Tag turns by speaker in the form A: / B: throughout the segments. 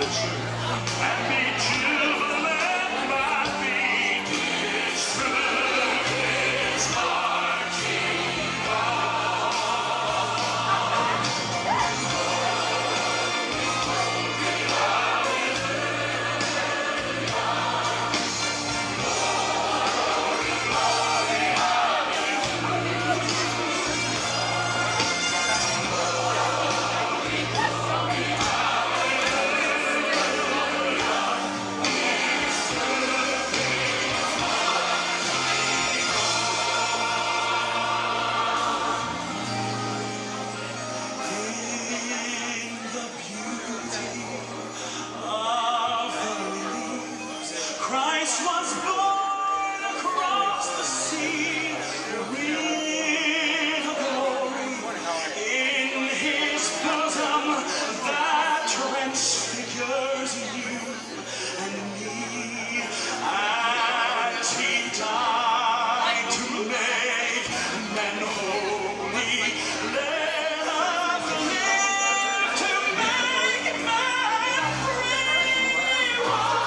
A: Christ was born across the sea with glory in his bosom that transfigures you and me as he died to make men holy. Let us live to make man free.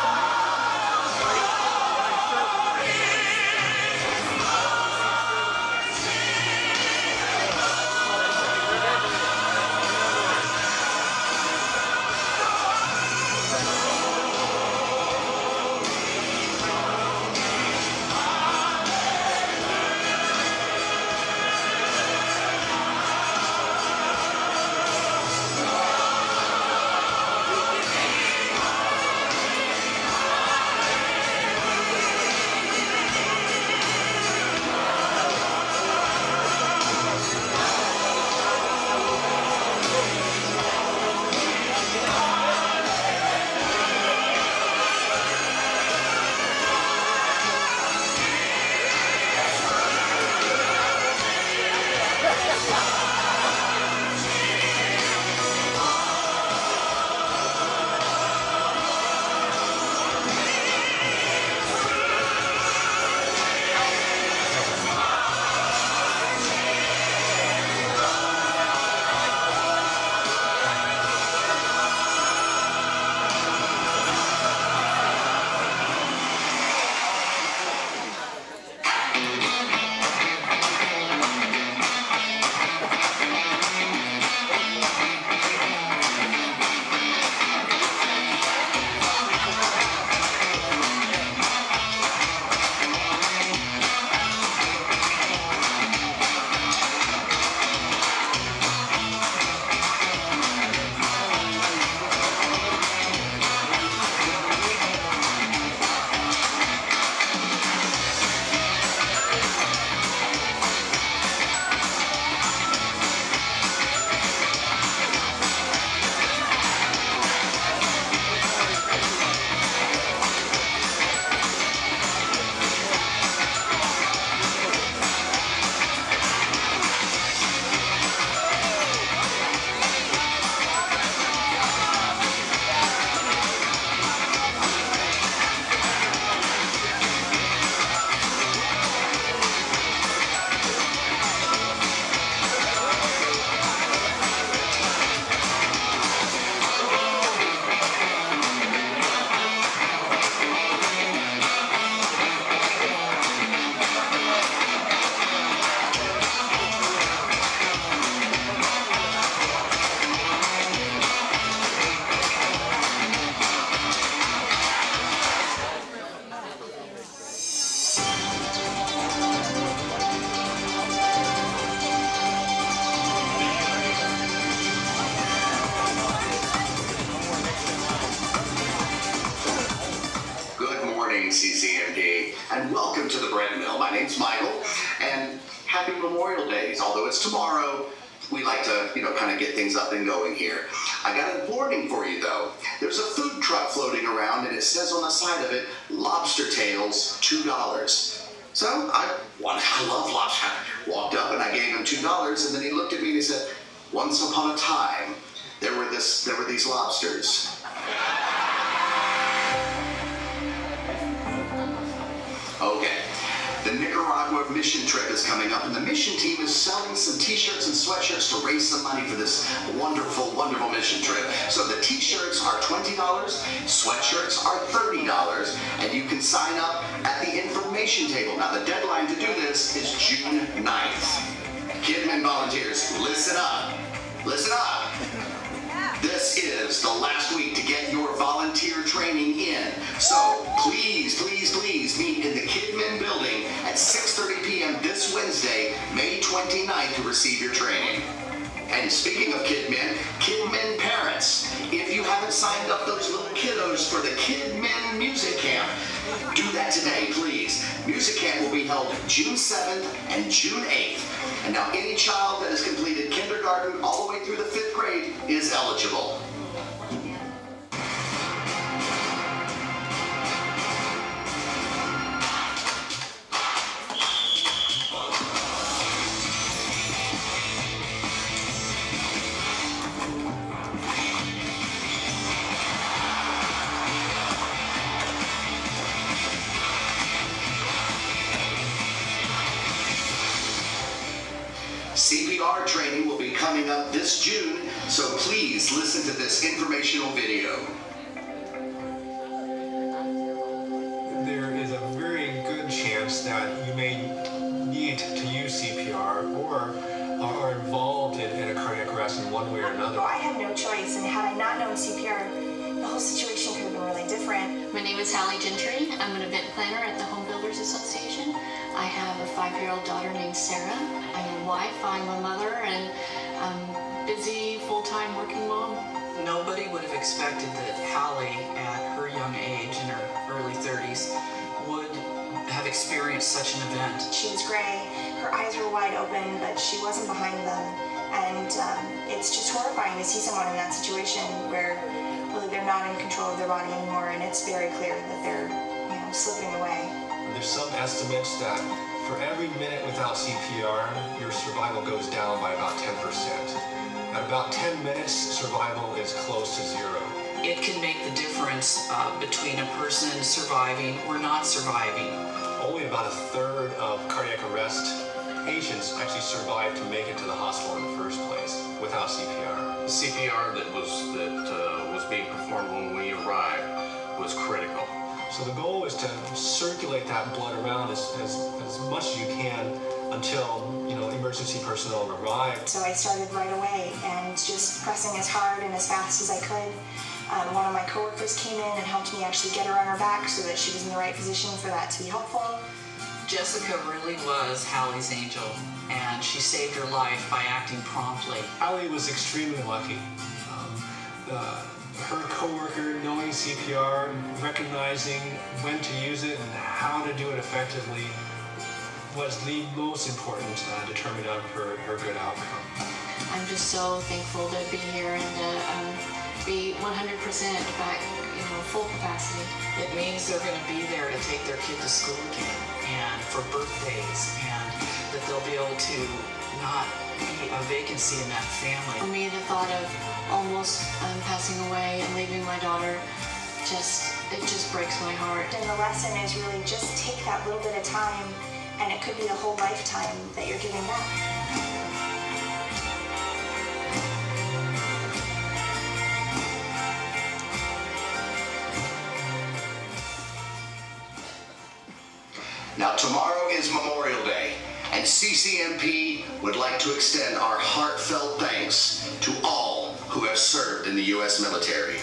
B: CCMD, and welcome to the Bread Mill. My name's Michael, and happy Memorial Days. Although it's tomorrow, we like to, kind of get things up and going here. I got a warning for you, though. There's a food truck floating around, and it says on the side of it, lobster tails, $2. So I love lobster. Walked up and I gave him $2, and then he looked at me and he said, "Once upon a time, there were these lobsters." Okay, the Nicaragua mission trip is coming up, and the mission team is selling some t-shirts and sweatshirts to raise some money for this wonderful, wonderful mission trip. So the t-shirts are $20, sweatshirts are $30, and you can sign up at the information table. Now, the deadline to do this is June 9th. Kidmin volunteers, listen up. Listen up. This is the last week to get your volunteer training in. So please, please, please meet in the Kidmin building at 6:30 p.m. this Wednesday, May 29th, to receive your training. And speaking of Kidmin, Kidmin parents, if you haven't signed up those little kiddos for the Kidmin Music Camp, do that today, please. Music Camp will be held June 7th and June 8th. And now any child that has completed kindergarten all the way through the 5th grade is eligible. CPR training will be coming up this June, so please listen to this informational video.
C: There is a very good chance that you may need to use CPR or are involved in a cardiac arrest in one way or another.
D: Well, I had no choice, and had I not known CPR, the whole situation could have been really different.
E: My name is Hallie Gentry. I'm an event planner at the Home Builders Association. I have a 5-year-old daughter named Sarah. I'm a wife, I'm a mother, and I'm busy, full-time working mom.
F: Nobody would have expected that Hallie, at her young age, in her early 30s, would have experienced such an event.
D: She was gray, her eyes were wide open, but she wasn't behind them. And it's just horrifying to see someone in that situation where really they're not in control of their body anymore, and it's very clear that they're, slipping away.
C: There's some estimates that for every minute without CPR, your survival goes down by about 10%. At about 10 minutes, survival is close to zero.
F: It can make the difference between a person surviving or not surviving.
C: Only about a third of cardiac arrest patients actually survive to make it to the hospital in the first place without CPR.
G: The CPR that was being performed when we arrived was critical.
C: So the goal is to circulate that blood around as much as you can until emergency personnel arrive.
D: So I started right away and just pressing as hard and as fast as I could. One of my coworkers came in and helped me actually get her on her back so that she was in the right position for that to be helpful.
F: Jessica really was Hallie's angel, and she saved her life by acting promptly.
C: Hallie was extremely lucky. Her coworker knowing CPR, recognizing when to use it and how to do it effectively was the most important determinant of her good outcome.
E: I'm just so thankful to be here and to be 100% back, full capacity.
F: It means they're going to be there to take their kid to school again, and for birthdays, and that they'll be able to not be a vacancy in that family.
E: For me, the thought of almost passing away and leaving my daughter, it just breaks my heart.
D: And the lesson is really just take that little bit of time, and it could be a whole lifetime that you're giving back.
B: Now, tomorrow is Memorial Day, and CCMP would like to extend our heartfelt thanks to all who have served in the U.S. military.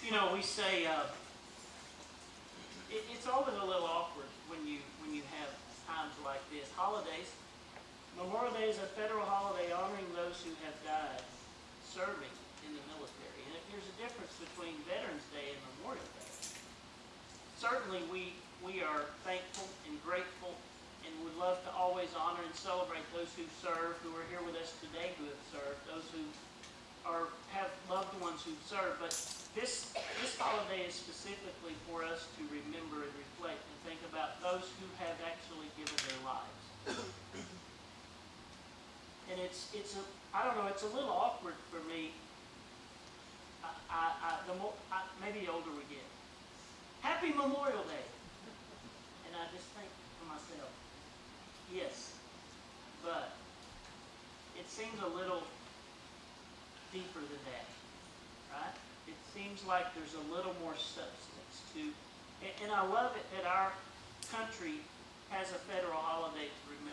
H: You know, we say it's always a little awkward when you have times like this. Holidays. Memorial Day is a federal holiday honoring those who have died serving in the military. And there's a difference between Veterans Day and Memorial Day. Certainly we are thankful and grateful and would love to always honor and celebrate those who serve, who are here with us today who have served, those who have loved ones who've served. But this holiday is specifically for us to remember and reflect and think about those who have actually given their lives. And it's I don't know, it's a little awkward for me. Maybe the older we get. Happy Memorial Day. And I just think to myself, yes, but it seems a little deeper than that, right? It seems like there's a little more substance to, and I love it that our country has a federal holiday to remember.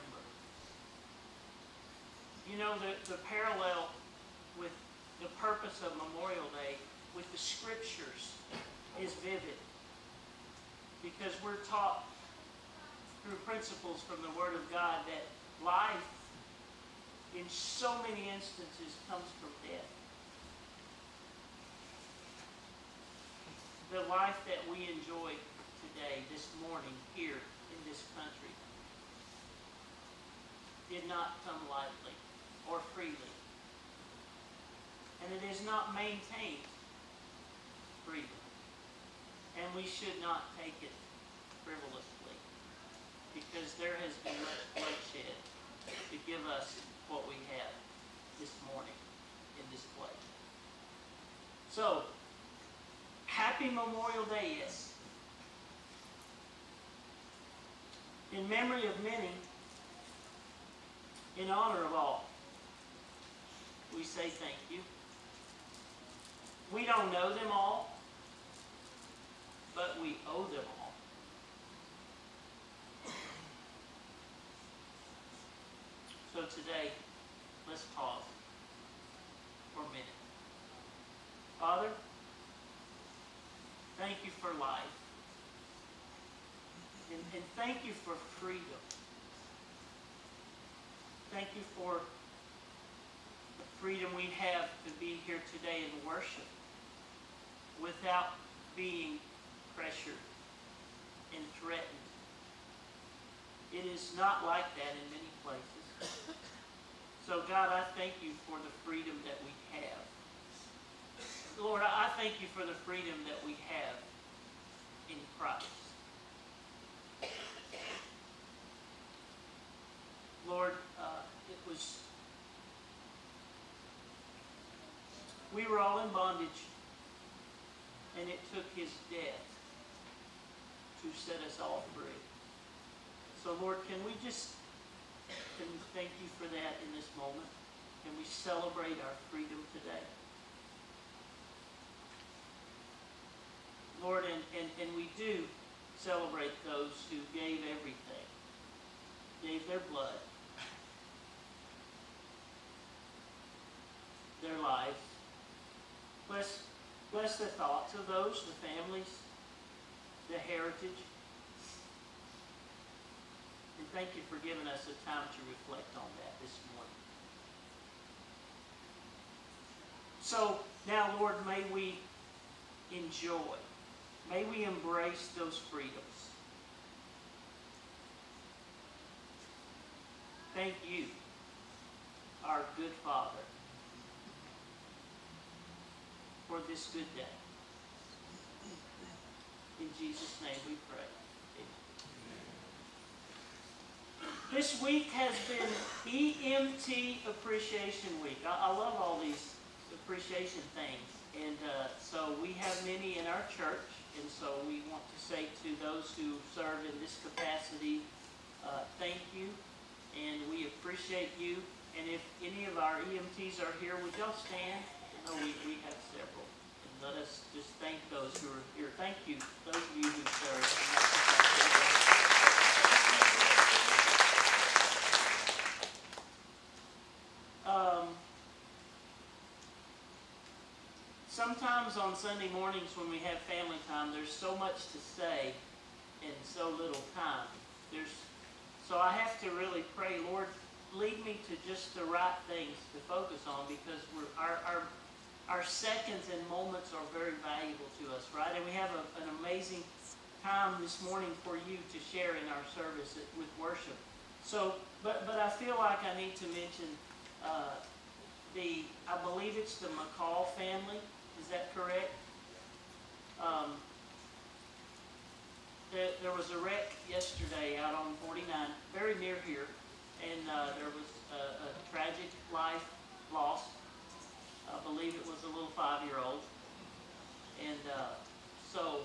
H: You know, the parallel with the purpose of Memorial Day with the scriptures is vivid, because we're taught through principles from the Word of God that life in so many instances comes from death. The life that we enjoy today, this morning, here in this country, did not come lightly or freely. And it is not maintained freely. And we should not take it frivolously, because there has been much bloodshed to give us what we have this morning in this place. So, happy Memorial Day, yes. In memory of many, in honor of all, we say thank you. We don't know them all, but we owe them all. So today, let's pause for a minute. Father, thank you for life. And thank you for freedom. Thank you for the freedom we have to be here today and worship without being pressured and threatened. It is not like that in many places. So God, I thank you for the freedom that we have. Lord, I thank you for the freedom that we have in Christ. Lord, we were all in bondage, and it took his death to set us all free. So Lord, can we thank you for that in this moment? Can we celebrate our freedom today? Lord, and we do celebrate those who gave everything, gave their blood, their lives. Bless the thoughts of those, the families, the heritage. And thank you for giving us a time to reflect on that this morning. So now, Lord, may we enjoy, may we embrace those freedoms. Thank you, our good Father, for this good day. In Jesus' name we pray. Amen. This week has been EMT Appreciation Week. I love all these appreciation things. And so we have many in our church. And so we want to say to those who serve in this capacity, thank you. And we appreciate you. And if any of our EMTs are here, would y'all stand? I know we have several. And let us just thank those who are here. Thank you, those of you who serve. sometimes on Sunday mornings when we have family time, there's so much to say in so little time. So I have to really pray, Lord, lead me to just the right things to focus on, because our seconds and moments are very valuable to us, right? And we have an amazing time this morning for you to share in our service with worship. So, but I feel like I need to mention I believe it's the McCall family. Is that correct? There was a wreck yesterday out on 49, very near here, and there was a tragic life lost. I believe it was a little 5-year-old, and so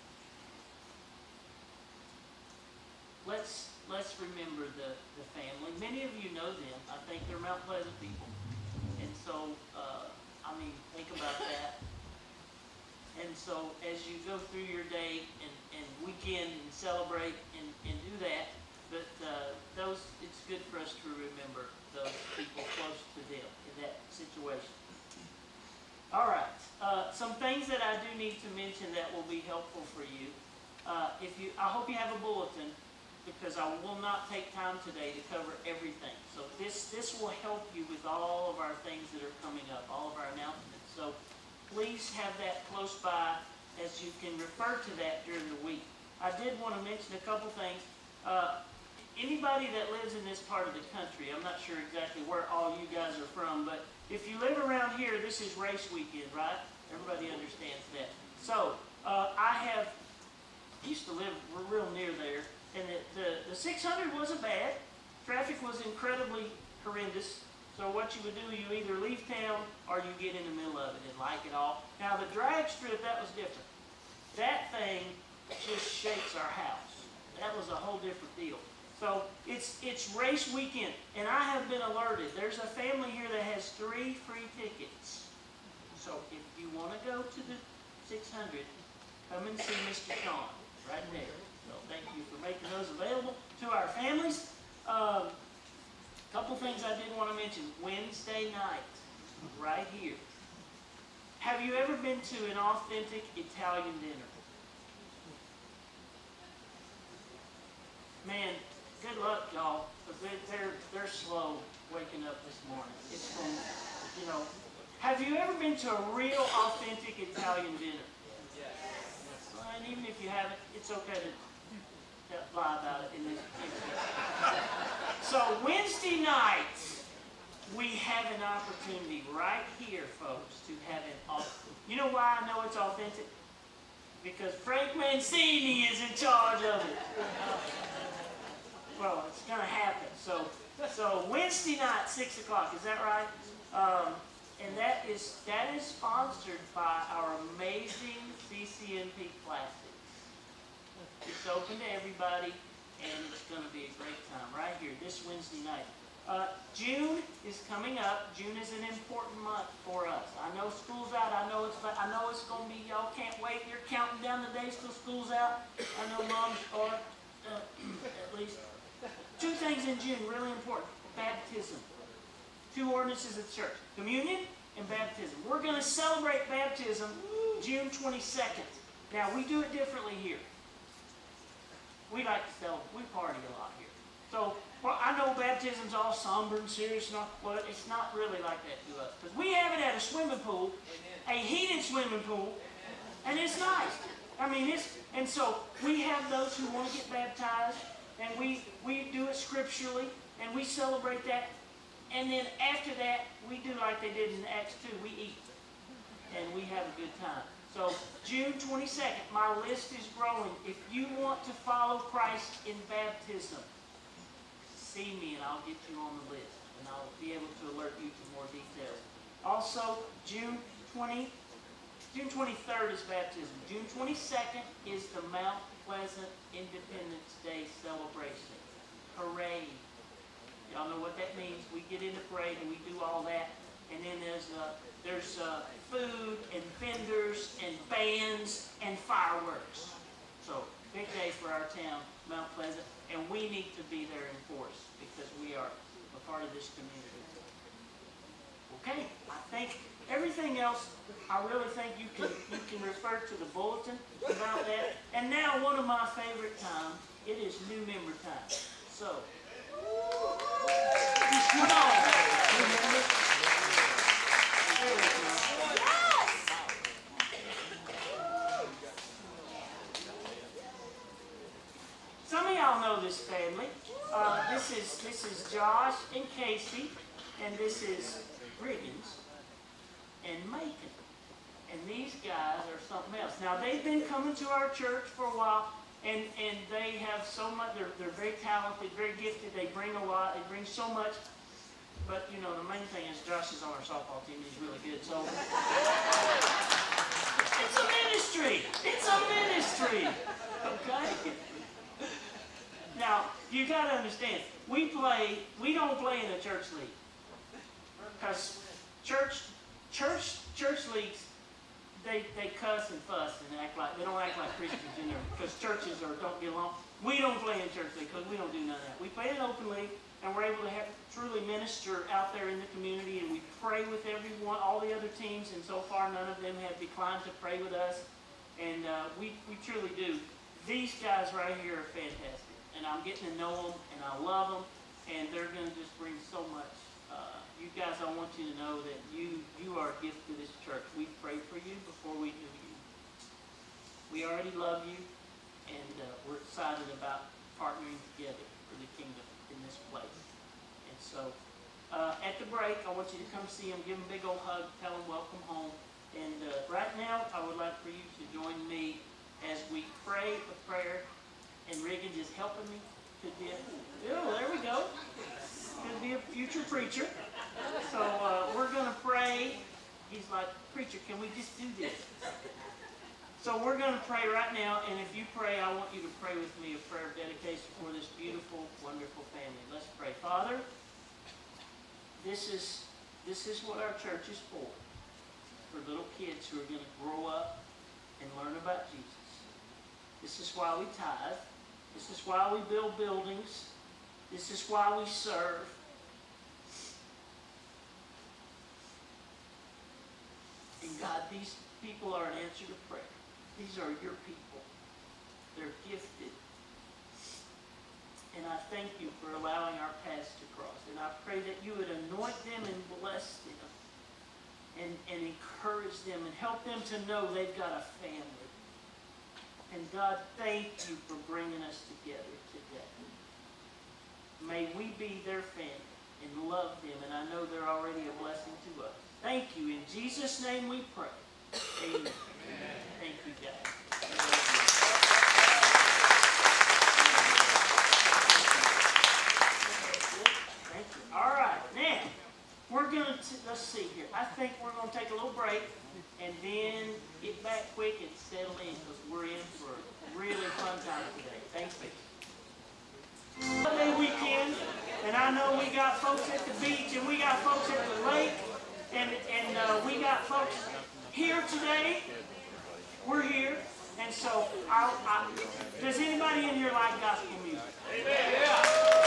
H: let's remember the family. Many of you know them. I think they're Mount Pleasant people, and so I mean, think about that. And so as you go through your day and weekend and celebrate and do that, but it's good for us to remember those people close to them in that situation. All right, some things that I do need to mention that will be helpful for you. I hope you have a bulletin, because I will not take time today to cover everything. So this will help you with all of our things that are coming up, all of our announcements. So please have that close by as you can refer to that during the week. I did want to mention a couple things. Anybody that lives in this part of the country, I'm not sure exactly where all you guys are from, but if you live around here, this is race weekend, right? Everybody understands that. So I used to live real near there, and the 600 wasn't bad. Traffic was incredibly horrendous. So what you would do, you either leave town or you get in the middle of it and like it all. Now the drag strip, that was different. That thing just shakes our house. That was a whole different deal. So it's race weekend, and I have been alerted. There's a family here that has 3 free tickets. So if you want to go to the 600, come and see Mr. Sean right there. So thank you for making those available to our families. Couple things I did want to mention. Wednesday night, right here. Have you ever been to an authentic Italian dinner? Man, good luck, y'all, because they're slow waking up this morning. It's from, you know. Have you ever been to a real authentic Italian dinner? Yes. Well, and even if you haven't, it's okay to lie about it in this case. So Wednesday night, we have an opportunity right here, folks, to have an authentic. You know why I know it's authentic? Because Frank Mancini is in charge of it. Well, it's going to happen. So Wednesday night, 6 o'clock. Is that right? And that is sponsored by our amazing CCNP Classics. It's open to everybody, and it's going to be a great time right here this Wednesday night. June is coming up. June is an important month for us. I know school's out. I know it's going to be. Y'all can't wait. You're counting down the days till school's out. I know moms are. At least 2 things in June really important: baptism. 2 ordinances at church: communion and baptism. We're going to celebrate baptism June 22nd. Now we do it differently here. We like to celebrate. We party a lot here. So, well, I know baptism's all somber and serious, but it's not really like that to us. Because we have it at a swimming pool, a heated swimming pool, and it's nice. I mean, and so we have those who want to get baptized, and we do it scripturally, and we celebrate that. And then after that, we do like they did in Acts 2. We eat, and we have a good time. So June 22nd, my list is growing. If you want to follow Christ in baptism, see me and I'll get you on the list, and I'll be able to alert you to more details. Also, June 23rd is baptism. June 22nd is the Mount Pleasant Independence Day celebration. Parade. Y'all know what that means. We get in the parade and we do all that. And then there's food and vendors and bands and fireworks. So, big day for our town, Mount Pleasant. And we need to be there in force because we are a part of this community. Okay, I think everything else, I really think you can refer to the bulletin about that. And now one of my favorite times, it is new member time. So, just come on, new members. There we go. Some of y'all know this family. This is Josh and Casey, and this is Riggins and Macon. And these guys are something else. Now, they've been coming to our church for a while, and they have so much, they're very talented, very gifted, they bring a lot, they bring so much. But, you know, the main thing is Josh is on our softball team, he's really good, so. It's a ministry! It's a ministry! Okay? Now, you got to understand, we don't play in a church league. Because church leagues, they cuss and fuss and they don't act like Christians in there because churches don't get along. We don't play in church league because we don't do none of that. We play in an open league, and we're able to truly minister out there in the community, and we pray with everyone, all the other teams, and so far none of them have declined to pray with us, and we truly do. These guys right here are fantastic, and I'm getting to know them, and I love them, and they're going to just bring so much. You guys, I want you to know that you are a gift to this church. We prayed for you before we knew you. We already love you, and we're excited about partnering together for the kingdom in this place. And so, at the break, I want you to come see them, give them a big old hug, tell them welcome home. And right now, I would like for you to join me as we pray a prayer. And Riggins is helping me. Could be there we go. Could be a future preacher. So we're going to pray. He's like, preacher, can we just do this? So we're going to pray right now, and if you pray, I want you to pray with me a prayer of dedication for this beautiful, wonderful family. Let's pray. Father, this is what our church is for little kids who are going to grow up and learn about Jesus. This is why we tithe. This is why we build buildings. This is why we serve. And God, these people are an answer to prayer. These are your people. They're gifted. And I thank you for allowing our paths to cross. And I pray that you would anoint them and bless them. And encourage them and help them to know they've got a family. And God, thank you for bringing us together today. May we be their family and love them. And I know they're already a blessing to us. Thank you. In Jesus' name we pray. Amen. Amen. Thank you, guys. Thank you. All right. Now, we're going to, let's see here. I think we're going to take a little break and then get back quick and settle in because we're in for a really fun time today. Thank you. Holiday weekend, and I know we got folks at the beach and we got folks at the lake and we got folks here today. We're here, and so does anybody in here like gospel music? Yeah.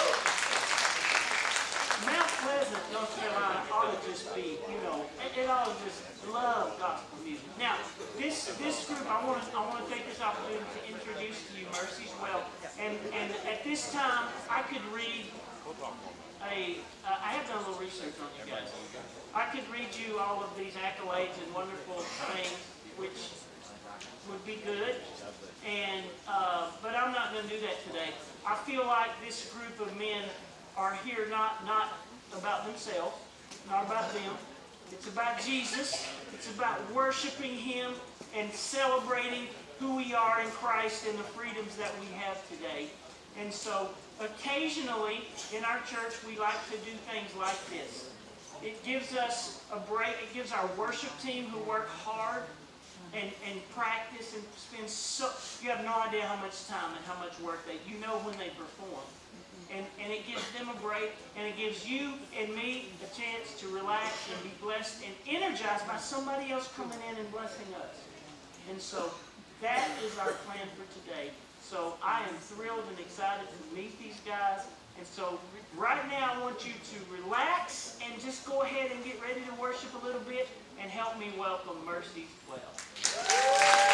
H: Mount Pleasant, North Carolina ought to just be, you know, it ought to just love gospel music. Now, this group, I want to take this opportunity to introduce to you Mercy's Well. And at this time, I could read I have done a little research on you guys. I could read you all of these accolades and wonderful things, which would be good. And but I'm not going to do that today. I feel like this group of men are here not about themselves, not about them. It's about Jesus. It's about worshiping Him and celebrating who we are in Christ and the freedoms that we have today. And so, occasionally, in our church, we like to do things like this. It gives us a break. It gives our worship team who work hard and practice and spend you have no idea how much time and how much work you know when they perform. And it gives them a break, and it gives you and me a chance to relax and be blessed and energized by somebody else coming in and blessing us. And so that is our plan for today. So I am thrilled and excited to meet these guys, And so right now I want you to relax and just go ahead and get ready to worship a little bit and help me welcome Mercy Well.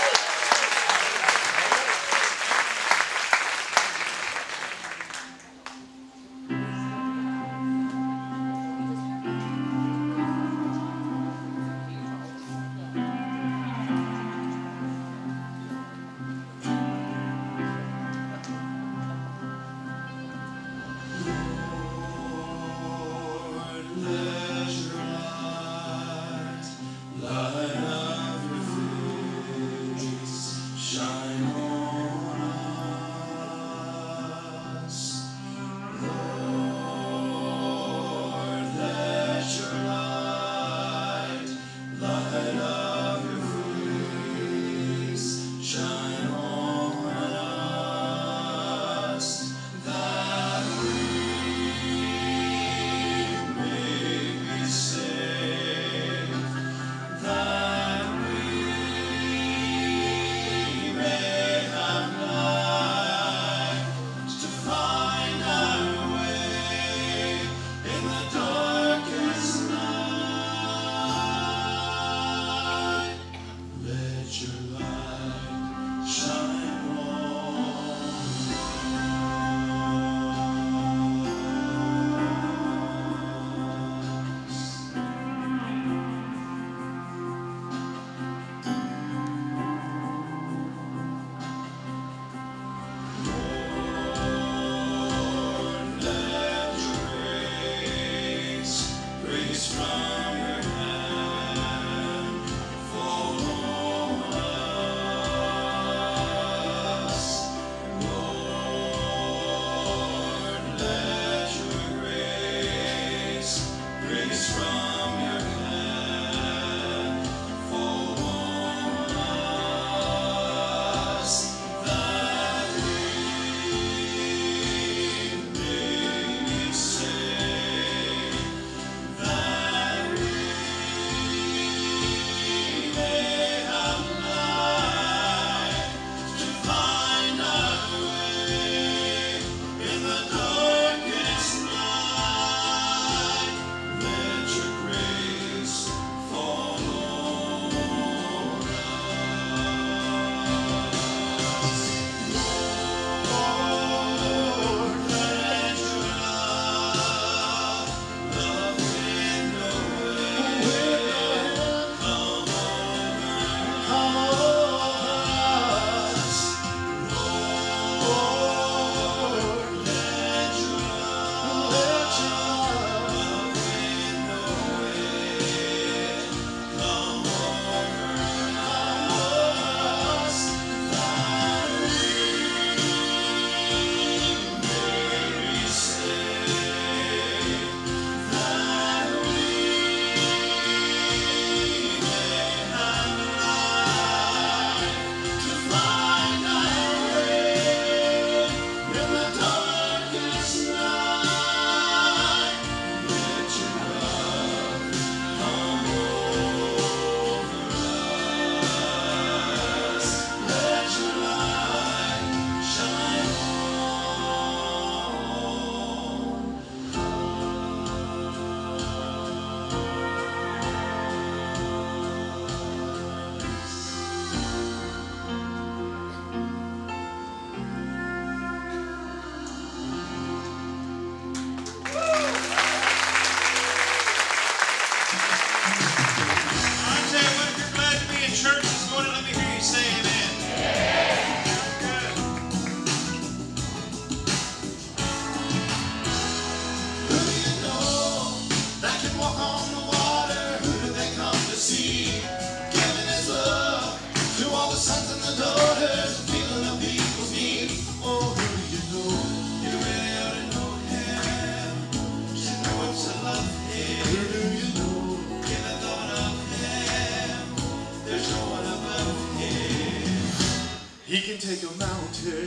A: He can take a mountain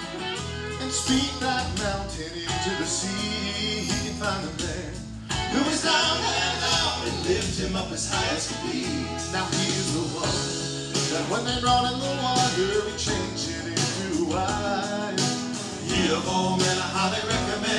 A: and speak that mountain into the sea. He can find a man who is down and out and lift him up as high as could be. Now he is the one that when they brought in the water, he changed it into wine. He of all men I highly recommend.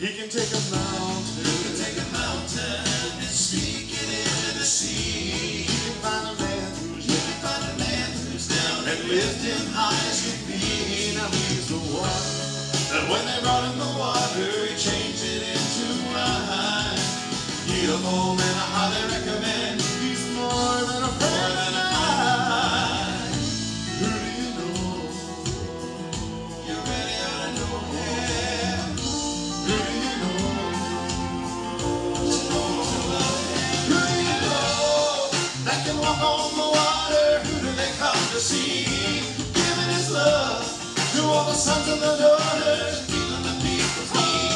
A: He can take a mountain. He can take a mountain and speak it into the sea. He can find a man who's down and lift him high as can be. Now he's the one that when they brought him the water, he changed it into wine. Need a home and I highly recommend. He's more than a friend of mine. Who do you know? You really ought to know him. Who do you know? Who do you know that can walk on the water? Who do they come to see? Giving his love to all the sons and the daughters, feeling the people's need.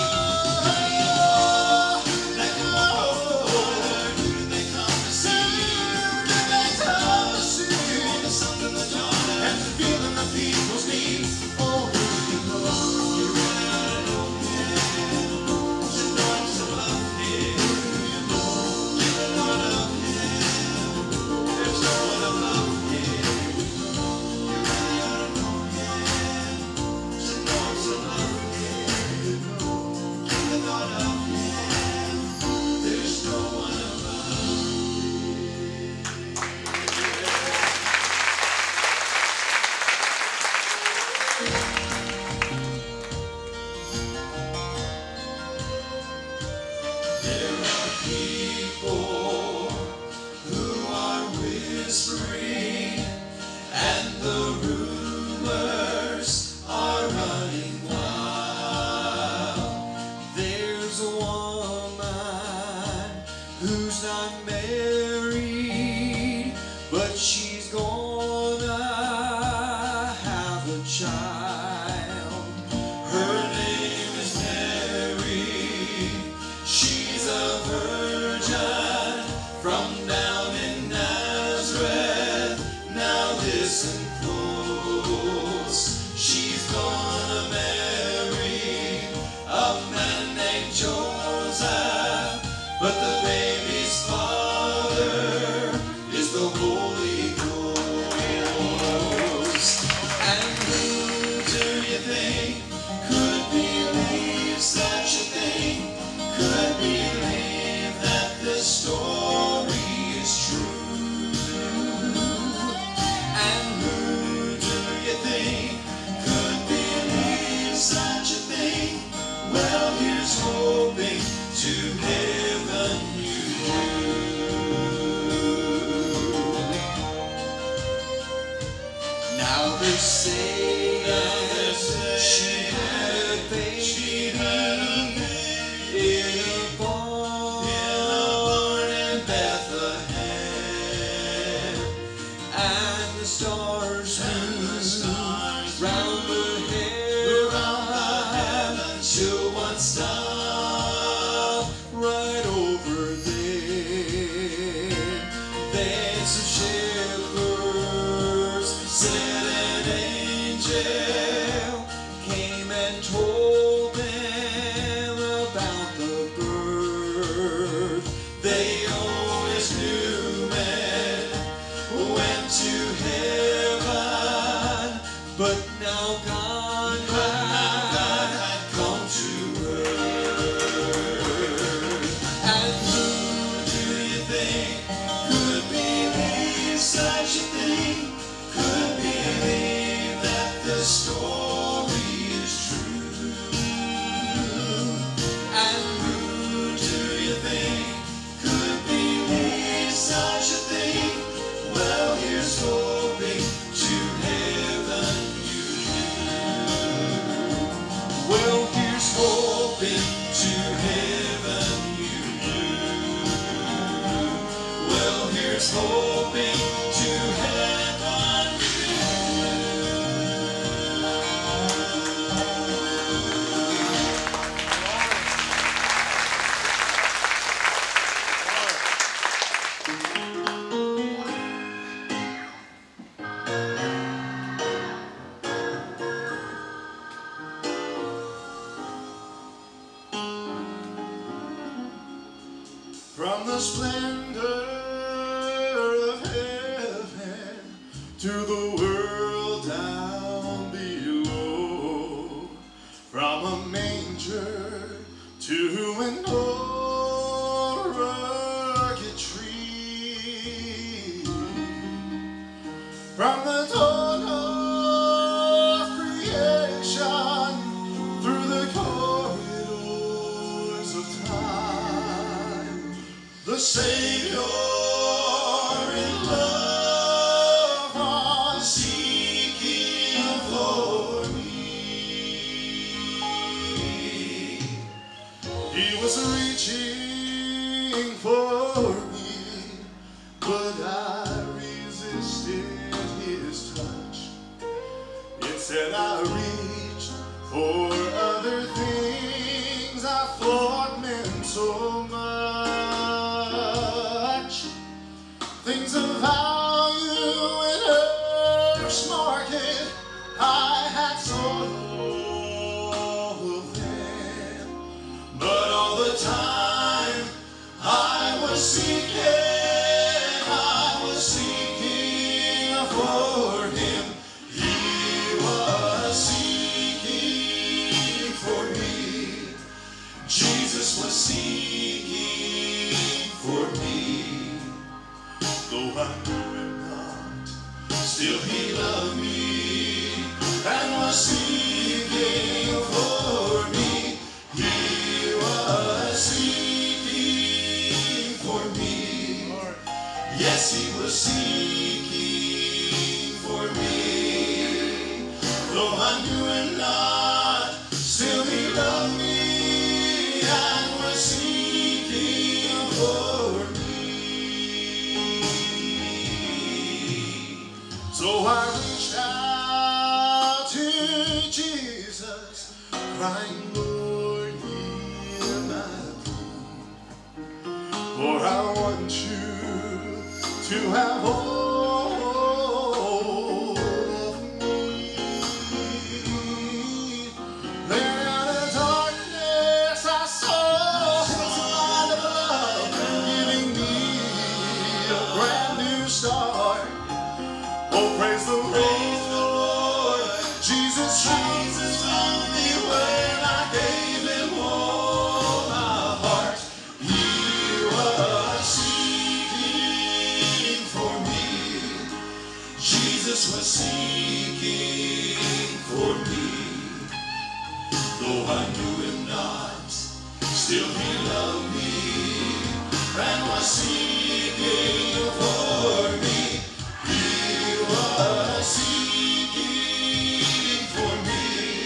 A: That can walk on the water. Who do they come to see? They come to see to all the sons and the daughters, and feeling the people's need. Oh, who do you know? You really ought to know him. You know him to love him. Who do you know? You really ought to love him. There's no one to love him. You really ought to know him. You know him to love him. You really ought to love him. There's no one to love There are people who are whispering, and the rumors are running wild. There's a woman who's not married, but she's gonna have a child. Her name is Mary. She's a virgin from down in Nazareth. Now listen close. She's gonna marry a man named Joseph, but the baby's father is the Holy Ghost. And who do you think could believe such a thing? Could believe that the story is true? And who do you think could believe such a thing? Well, here's hoping to heaven you do. Now they say she had a baby in a barn in Bethlehem, and the stars moved round the heaven till one stopped right over there. Then some shepherds said an angel came and told them about the birth. They always knew men went to heaven, but now God had come to earth. And who do you think could believe such a thing? Could believe that the story is true? And who do you think could believe such a thing? Well, here's hoping to heaven you do. Well, here's hoping to heaven you do. Well, here's hoping to heaven you From the splendor of heaven to the world down below, from a manger to to an old rugged tree. From the dawn of creation, through the corridors of time, the Savior in love was seeking for me. He was reaching for me, but I resisted his touch. Instead I reached for other things I thought meant so much. Things of value in earth's market I had sought of them, but all the time I was seeking for him. He was seeking for me. Jesus was seeking for me. Though I knew him not, still he loved me and was seeking for me. He was seeking for me. Yes, he was seeking for me. Though I knew him not, still he loved me and was seeking for me. So I reached out to Jesus, crying, Lord, hear my plea. For I want you to have all of me. Then out of darkness I saw his light of love, giving me a brand new start. Oh, praise the Lord. Jesus found me when I gave him all my heart. He was seeking for me. Jesus was seeking for me. Though I knew him not, still he loved me and was seeking for me. He was seeking for me.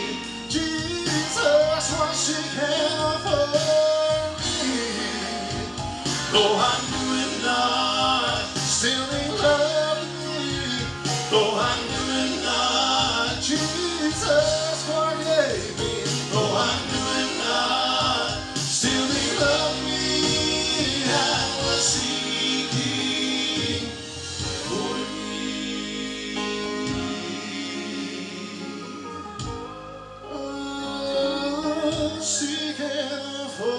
A: Jesus was seeking for me. Though I knew him not, still he loved me. Though I knew him not, Jesus forgave me. Though I knew him not, still he loved me and was seeking for me. Oh, seeking for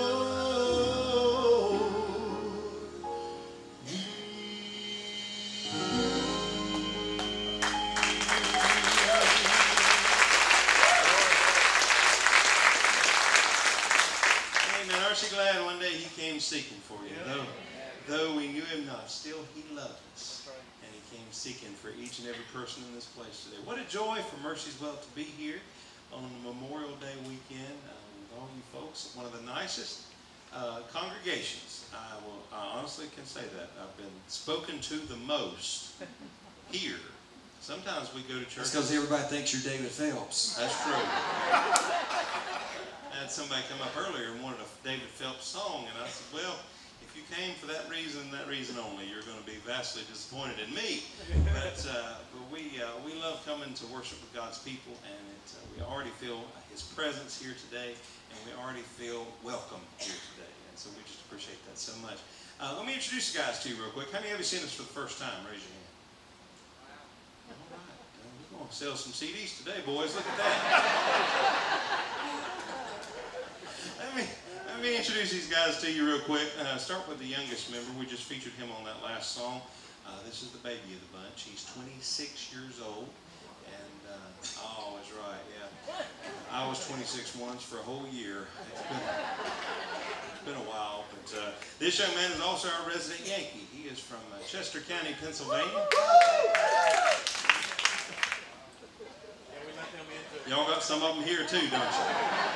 I: Amen. Aren't you glad one day he came seeking for you? Though we knew him not, still he loved us. And he came seeking for each and every person in this place today. What a joy for Mercy's Well to be here on Memorial Day weekend with all you folks. One of the nicest congregations. I honestly can say that. I've been spoken to the most here. Sometimes we go to church.
J: That's because everybody thinks you're David Phelps.
I: That's true. I had somebody come up earlier and wanted a David Phelps song, and I said, well, if you came for that reason only, you're going to be vastly disappointed in me. But we love coming to worship with God's people, and we already feel his presence here today, and we already feel welcome here today. And so we just appreciate that so much. Let me introduce you guys to you real quick. How many of you seen us for the first time? Raise your hand. All right. We're going to sell some CDs today, boys. Look at that. Let me introduce these guys to you real quick. Start with the youngest member. We just featured him on that last song. This is the baby of the bunch. He's 26 years old. And, oh, that's right, yeah. I was 26 once for a whole year. It's been a while, but this young man is also our resident Yankee. He is from Chester County, Pennsylvania. Y'all got some of them here too, don't you?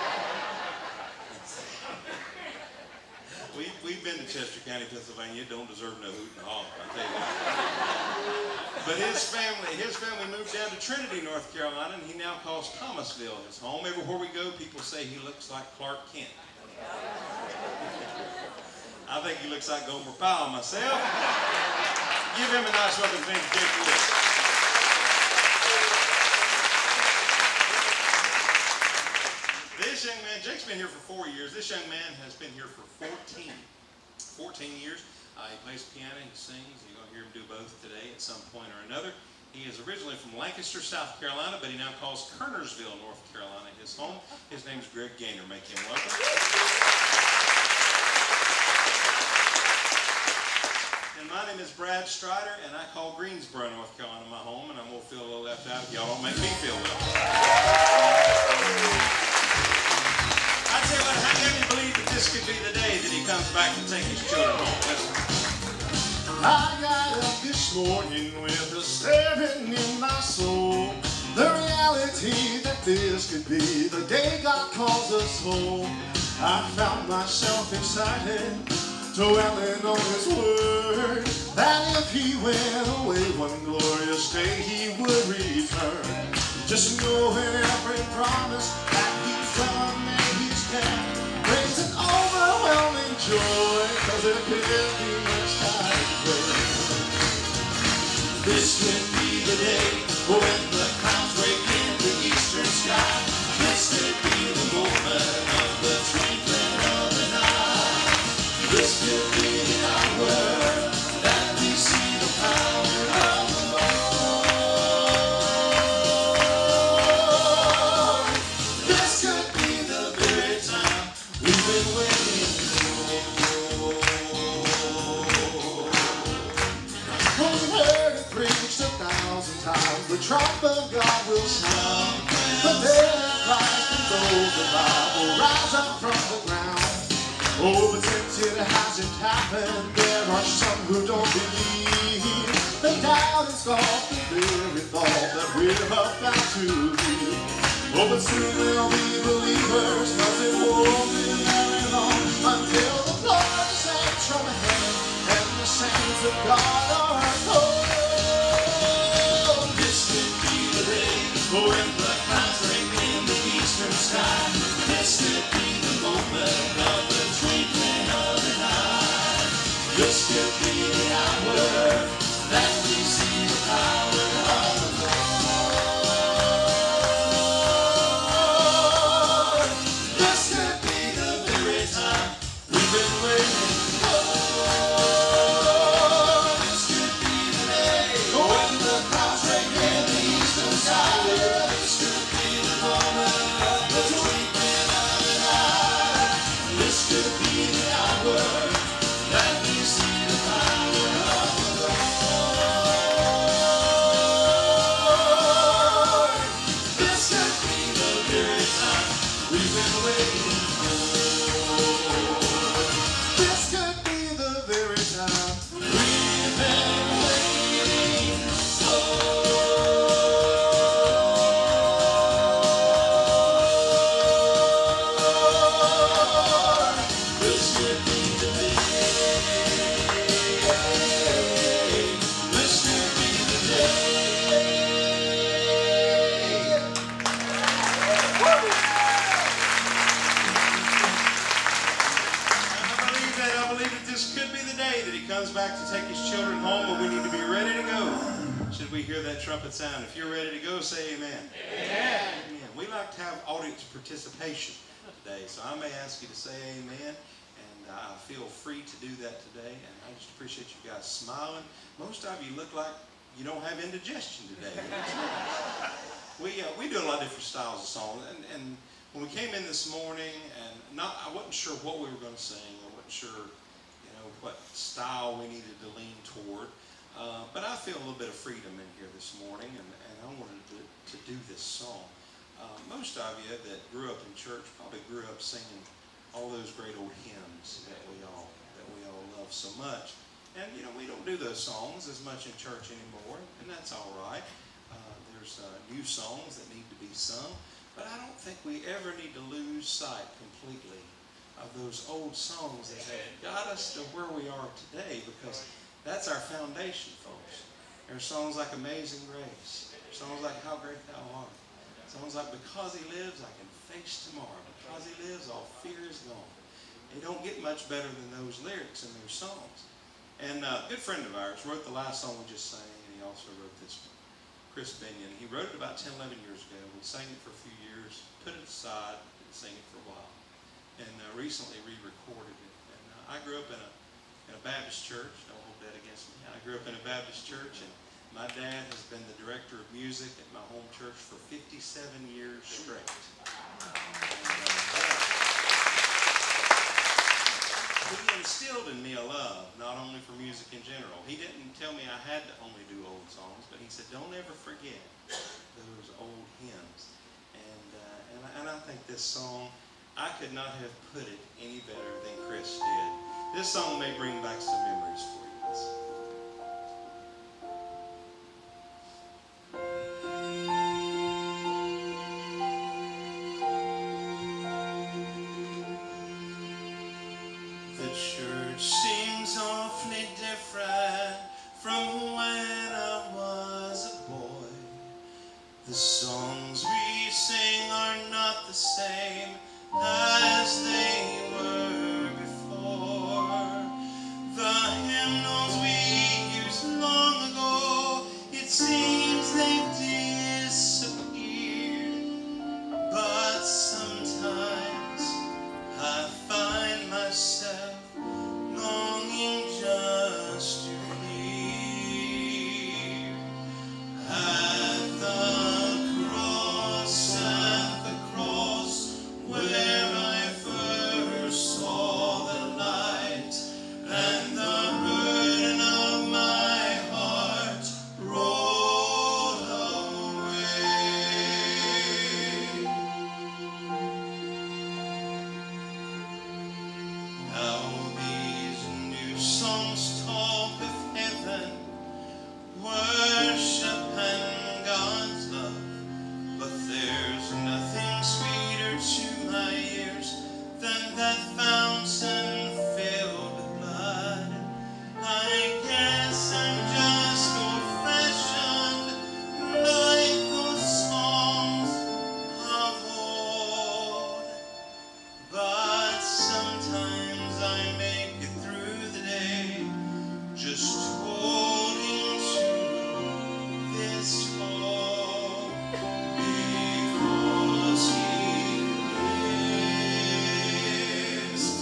I: We've been to Chester County, Pennsylvania. It don't deserve no hoot and holler, I tell you that. But his family moved down to Trinity, North Carolina, and he now calls Thomasville his home. Everywhere we go, people say he looks like Clark Kent. I think he looks like Gomer Pyle myself. Give him a nice welcome. Thank you, Jake Lewis. This young man, Jake's been here for 4 years. This young man has been here for 14 years. He plays piano, he sings. You're going to hear him do both today at some point or another. He is originally from Lancaster, South Carolina, but he now calls Kernersville, North Carolina his home. His name's Greg Gaynor. Make him welcome. And my name is Brad Strider, and I call Greensboro, North Carolina my home, and I'm going to feel a little left out if y'all don't make me feel welcome. I tell you what, how can you believe that this could be the day that he comes back to take his children home? Listen.
A: I got up this morning with a stirring in my soul. The reality that this could be the day God calls us home. I found myself excited, dwelling on His word, that if He went away one glorious day He would return. Just knowing every promise that He's done and He's kept brings an overwhelming joy, 'cause there can't be much time to wait. This could be the day when the clouds break in the eastern sky. This could be the moment of the twinkling of an eye. This could be the hour that we see the power of the Lord. This could be the very time we've been waiting for. We've heard it preached 1,000 times, the trump of God will sound. The dead in Christ and those alive will rise up from the ground. Oh, but since it hasn't happened, there are some who don't believe. The doubt is off the very thought that we're about to leave. Oh, but soon we'll be believers, 'cause it won't be very long until the Lord descends from heaven and the saints of God are called. This could be the day when the clouds break in the eastern sky. This could be the moment of the twinkling of an eye. This could be the hour that we see the power of the Lord. This could be the very time we've been waiting for. This could be the day when the clouds break in the eastern sky. This could be the moment of the twinkling of an eye. This could be the hour that we see the power of the Lord. This could be the very time we've been waiting for. This could be the very time we've been waiting for. This could be the day. This could be the day.
I: I believe that this could be the day that he comes back to take his children home, but we need to be ready to go. Should we hear that trumpet sound? If you're ready to go, say amen. Amen. Amen. We like to have audience participation today, so I may ask you to say amen, and I feel free to do that today, and I just appreciate you guys smiling. Most of you look like you don't have indigestion today. We do a lot of different styles of song, and when we came in this morning, and I wasn't sure what we were going to sing. I wasn't sure, what style we needed to lean toward. But I feel a little bit of freedom in here this morning, and I wanted to do this song. Most of you that grew up in church probably grew up singing all those great old hymns that we all love so much. And you know, we don't do those songs as much in church anymore, and that's all right. There's new songs that need to be sung, but I don't think we ever need to lose sight completely of those old songs that have got us to where we are today, because that's our foundation, folks. There's songs like Amazing Grace, songs like How Great Thou Art, songs like Because He Lives, I Can Face Tomorrow, Because He Lives, All Fear Is Gone. They don't get much better than those lyrics in those songs. And a good friend of ours wrote the last song we just sang, and he also wrote this one, Chris Binion. He wrote it about 10, 11 years ago. We sang it for a few years, put it aside, didn't sing it for a while, and recently re-recorded it. And I grew up in a Baptist church. Don't hold that against me. I grew up in a Baptist church, and my dad has been the director of music at my home church for 57 years straight. He instilled in me a love, not only for music in general. He didn't tell me I had to only do old songs, but he said, don't ever forget those old hymns. And I think this song, I could not have put it any better than Chris did. This song may bring back some memories for you.
A: The church seems awfully different from when I was a boy. The songs we sing are not the same as they were before. The hymnals we used long ago, it seems they've disappeared. But sometimes I find myself longing just to hear at the cross where I first saw the light, and the burden of my heart rolled away. Now these new songs talk of heaven, worship and God's love, but there's nothing sweeter to my ears than that fountain filled with blood. I guess I'm just old-fashioned, like those songs of old. But sometimes I make it through the day just holding to this hope, because He lives.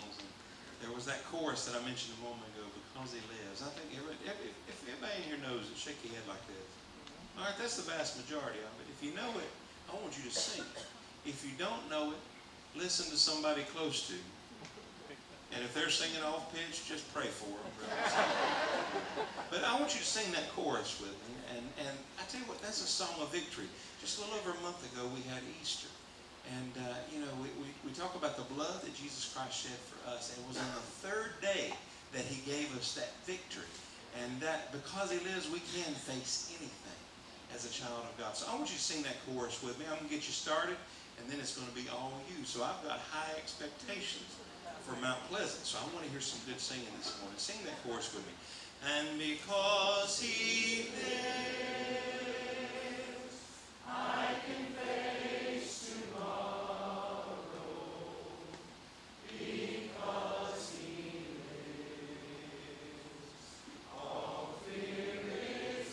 I: songs. And there was that chorus that I mentioned a moment ago, Because He Lives. I think if everybody in here knows it, shake your head like this. All right, that's the vast majority of it. If you know it, I want you to sing it. If you don't know it, listen to somebody close to you. And if they're singing off pitch, just pray for them. But I want you to sing that chorus with me. And I tell you what, that's a song of victory. Just a little over a month ago, we had Easter. And, you know, we talk about the blood that Jesus Christ shed for us. And it was on the third day that He gave us that victory. And that because He lives, we can face anything as a child of God. So I want you to sing that chorus with me. I'm going to get you started, and then it's going to be all you. So I've got high expectations for Mount Pleasant. So I want to hear some good singing this morning. Sing that chorus with me. And because He lives, I can face tomorrow. Because He lives, all fear is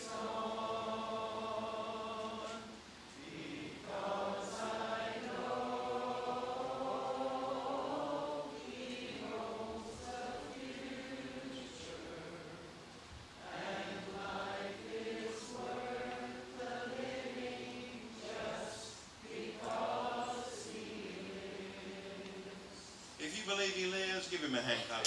I: gone. Because I know He knows the future. And life is worth the living just because He lives. If you believe He lives, give Him a hand clap.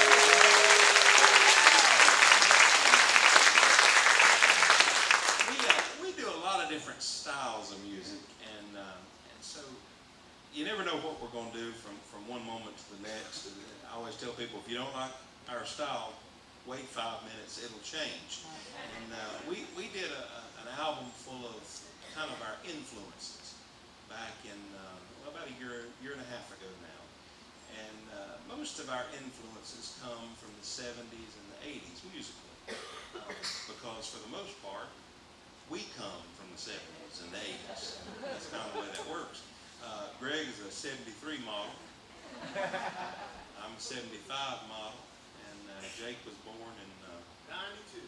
I: We do a lot of different styles of music, and so you never know what we're going to do from one moment to the next. I always tell people, if you don't like our style, wait 5 minutes, it'll change. And we did an album full of kind of our influences back in about a year and a half ago now. And most of our influences come from the 70s and the 80s musically. Because for the most part, we come from the 70s and the 80s. That's kind of the way that works. Greg is a 73 model. I'm a 75 model. And Jake was born in 92.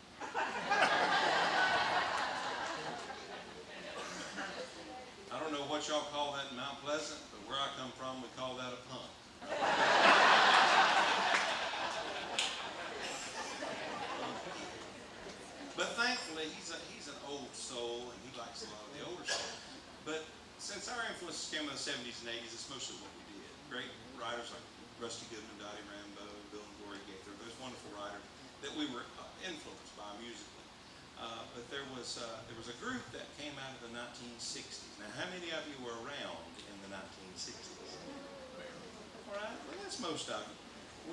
I: I don't know what y'all call that in Mount Pleasant, but where I come from, we call that a punk. But thankfully, he's an old soul, and he likes a lot of the older stuff. But since our influences came in the 70s and 80s, it's mostly what we did. Great writers like Rusty Goodman, Dottie Rambo, Bill and Gloria Gaither, those wonderful writers that we were influenced by musically. But there was a group that came out of the 1960s. Now, how many of you were around in the 1960s? All right, well, that's most of you.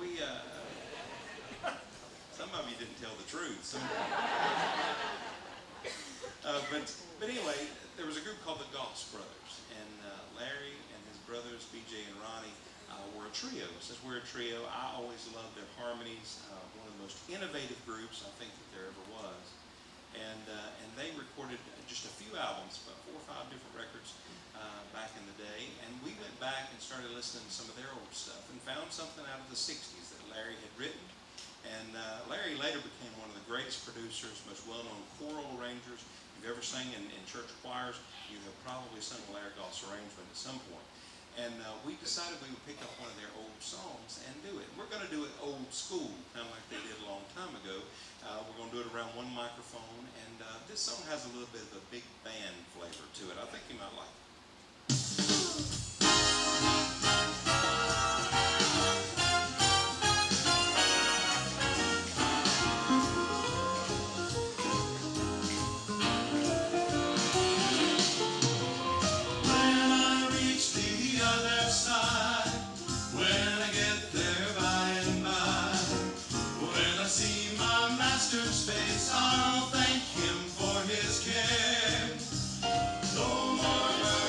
I: Some of you didn't tell the truth. But anyway, there was a group called the Goss Brothers, and Larry and his brothers, BJ and Ronnie, were a trio. Since we're a trio, I always loved their harmonies. One of the most innovative groups I think that there ever was. And they recorded just a few albums, about 4 or 5 different records back in the day. And we went back and started listening to some of their old stuff and found something out of the 60s that Larry had written. And Larry later became one of the greatest producers, most well-known choral arrangers you've ever sang in church choirs. You have probably sung a Larry Goss arrangement at some point. And we decided we would pick up one of their old songs and do it. We're going to do it old school, kind of like they did a long time ago. We're going to do it around one microphone. And this song has a little bit of a big band flavor to it. I think you might like it.
A: I'll thank Him for His care. No more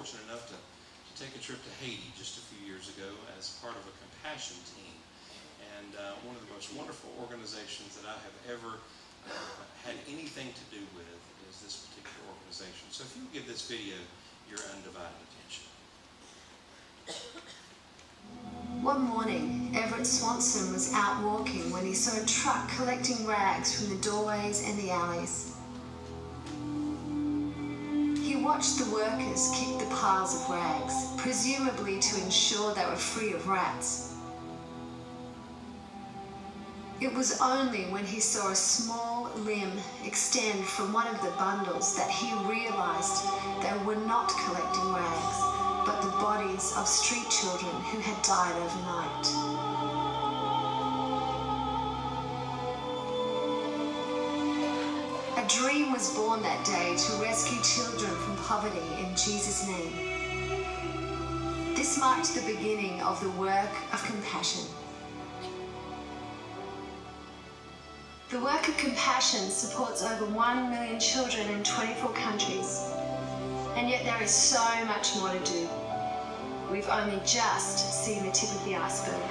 I: fortunate enough to take a trip to Haiti just a few years ago as part of a compassion team. And one of the most wonderful organizations that I have ever had anything to do with is this particular organization. So if you would give this video your undivided attention.
K: One morning, Everett Swanson was out walking when he saw a truck collecting rags from the doorways and the alleys. He watched the workers kick the piles of rags, presumably to ensure they were free of rats. It was only when he saw a small limb extend from one of the bundles that he realized they were not collecting rags, but the bodies of street children who had died overnight. A dream was born that day to rescue children from poverty in Jesus' name. This marked the beginning of the work of compassion. The work of compassion supports over 1 million children in 24 countries, and yet there is so much more to do. We've only just seen the tip of the iceberg.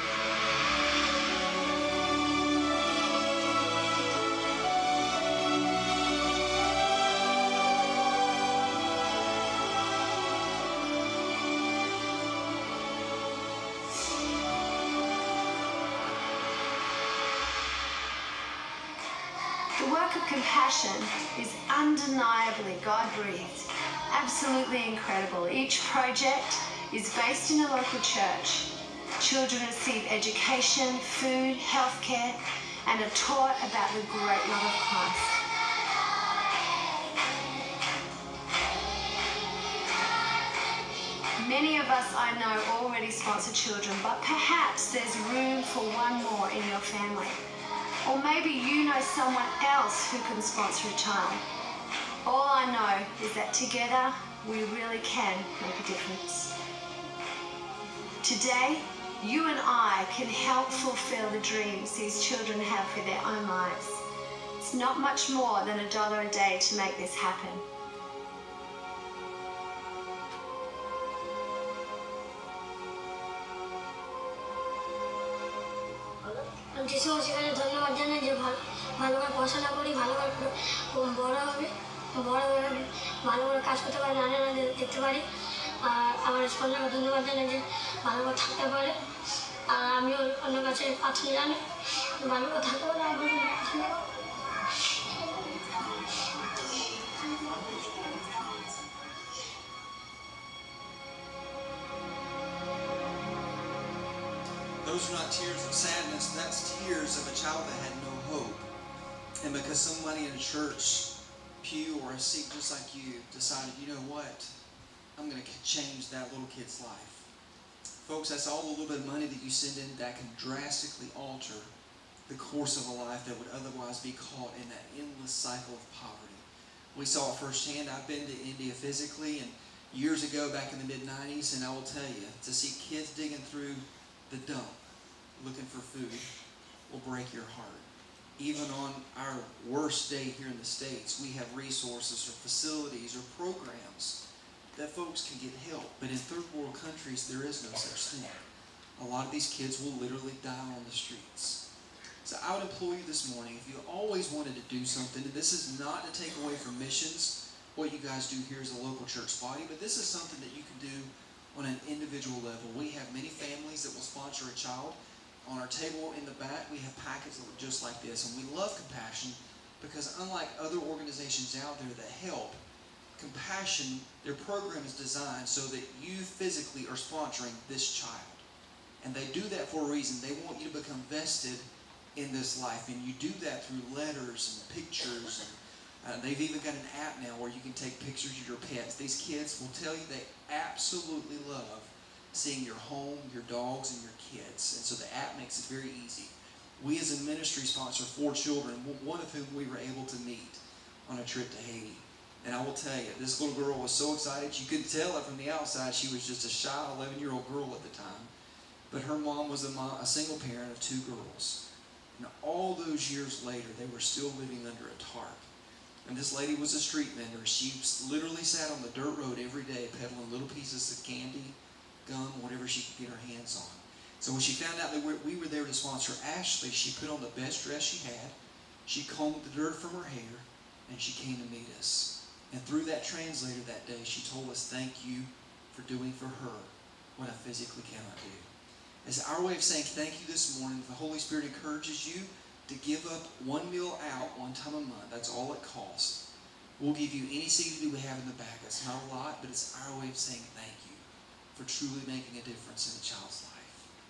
K: The work of compassion is undeniably God-breathed, absolutely incredible. Each project is based in a local church. Children receive education, food, healthcare, and are taught about the great love of Christ. Many of us I know already sponsor children, but perhaps there's room for one more in your family. Or maybe you know someone else who can sponsor a child. All I know is that together we really can make a difference. Today, you and I can help fulfill the dreams these children have for their own lives. It's not much more than $1 a day to make this happen.
L: যিশু সেখানে ধন্যবাদ জানাই যে ভালো করে পড়াশোনা করি, ভালো করে বড় হবে, বড় হয়ে ভালো করে কাজ করতে পারি, রান্না দেখতে পারি। আর আমার স্পন্সরকে ধন্যবাদ জানাই যে ভালো করে থাকতে পারে। আর আমিও অন্য কাছে প্রার্থনা জানি ভালো করে থাকতে পারে।
J: Those are not tears of sadness, that's tears of a child that had no hope. And because somebody in a church pew or a seat just like you decided, you know what, I'm going to change that little kid's life. Folks, that's all the little bit of money that you send in that can drastically alter the course of a life that would otherwise be caught in that endless cycle of poverty. We saw it firsthand. I've been to India physically and years ago back in the mid-90s, and I will tell you, to see kids digging through the dump looking for food will break your heart. Even on our worst day here in the States, we have resources or facilities or programs that folks can get help. But in third world countries, there is no such thing. A lot of these kids will literally die on the streets. So I would implore you this morning, if you always wanted to do something, and this is not to take away from missions, what you guys do here as a local church body, but this is something that you can do on an individual level. We have many families that will sponsor a child. On our table in the back, we have packets that look just like this. And we love Compassion because unlike other organizations out there that help, Compassion, their program is designed so that you physically are sponsoring this child. And they do that for a reason. They want you to become vested in this life. And you do that through letters and pictures. And they've even got an app now where you can take pictures of your pets. These kids will tell you they absolutely love seeing your home, your dogs, and your kids. And so the app makes it very easy. We as a ministry sponsor 4 children, one of whom we were able to meet on a trip to Haiti. And I will tell you, this little girl was so excited. You couldn't tell it from the outside. She was just a shy 11-year-old girl at the time. But her mom was a single parent of 2 girls. And all those years later, they were still living under a tarp. And this lady was a street vendor. She literally sat on the dirt road every day peddling little pieces of candy, gum, whatever she could get her hands on. So when she found out that we were there to sponsor Ashley, she put on the best dress she had. She combed the dirt from her hair, and she came to meet us. And through that translator that day, she told us, thank you for doing for her what I physically cannot do. As our way of saying thank you this morning, the Holy Spirit encourages you to give up one meal out one time a month. That's all it costs. We'll give you any CD we have in the back. It's not a lot, but it's our way of saying thank you for truly making a difference in a child's life.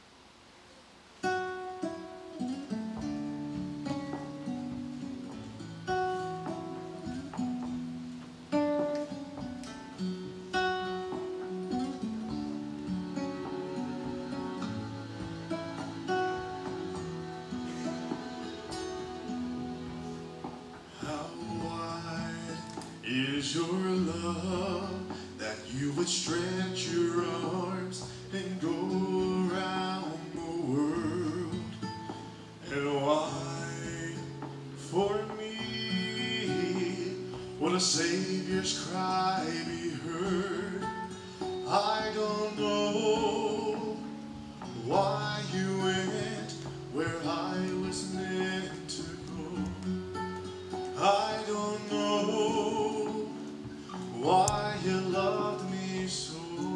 A: Is your love that you would stretch your arms and go around the world? And why for me would a Savior's cry be heard? I don't know why you went where I was meant to go. I don't know why you loved me so.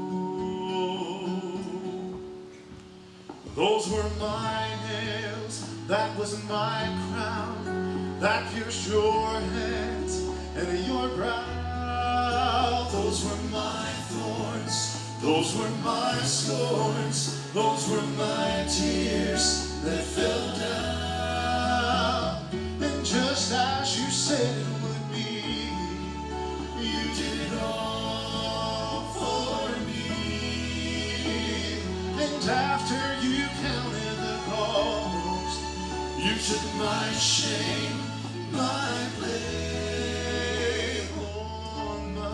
A: Those were my nails, that was my crown, that pierced your hands and your brow. Those were my thorns, those were my scorns, those were my tears that fell down. And just as you said it would be, you did it all for me. And after you counted the cost, you took my shame, my blame on my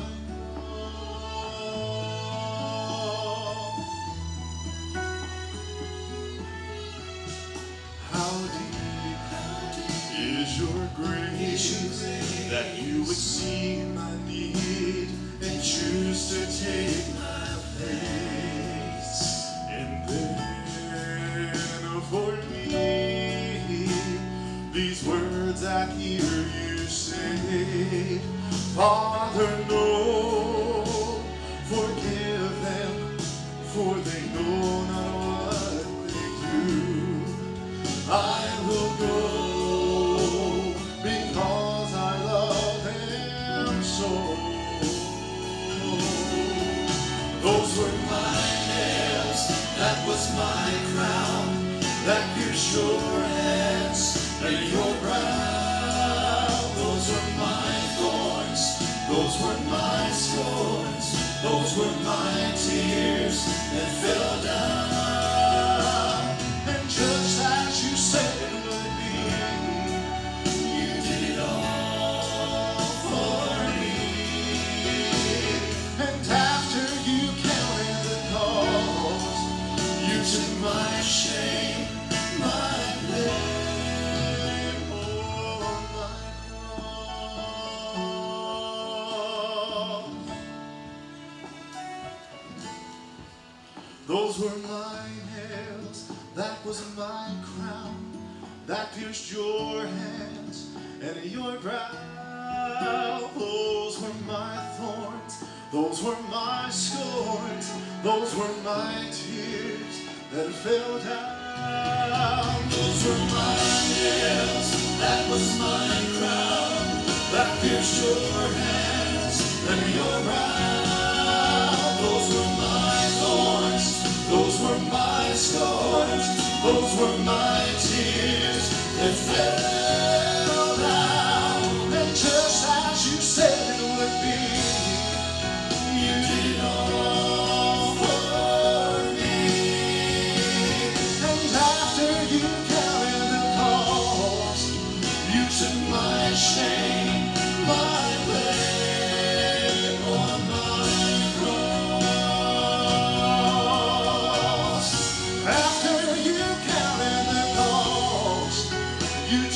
A: cross. How deep is your grace that you would see my need and choose to take my place? And then for me, these words I hear you say, Father, no, forgive them, for they know not what they do. I will go because I love them so. Those were my nails, that was my crown, that pierced your hands and your brow. Those were my thorns, those were my scorns, those were my tears that fell down. And just as you said it would be, you did it all for me. And after you counted the cost, you took my shame, my blame on my cross. Those were my nails, that was my crown, that pierced your hands and your brow. Those were my thorns, those were my scorns, those were my tears that fell down. Those were my nails, that was my crown, that pierced your hands and your brow. Those were my thorns, those were my scorns, those were my tears that fell down. And just as you said it would be, you did it all for me. And after you counted the cost, you took my shame, my blame on my cross. After you counted the cost, you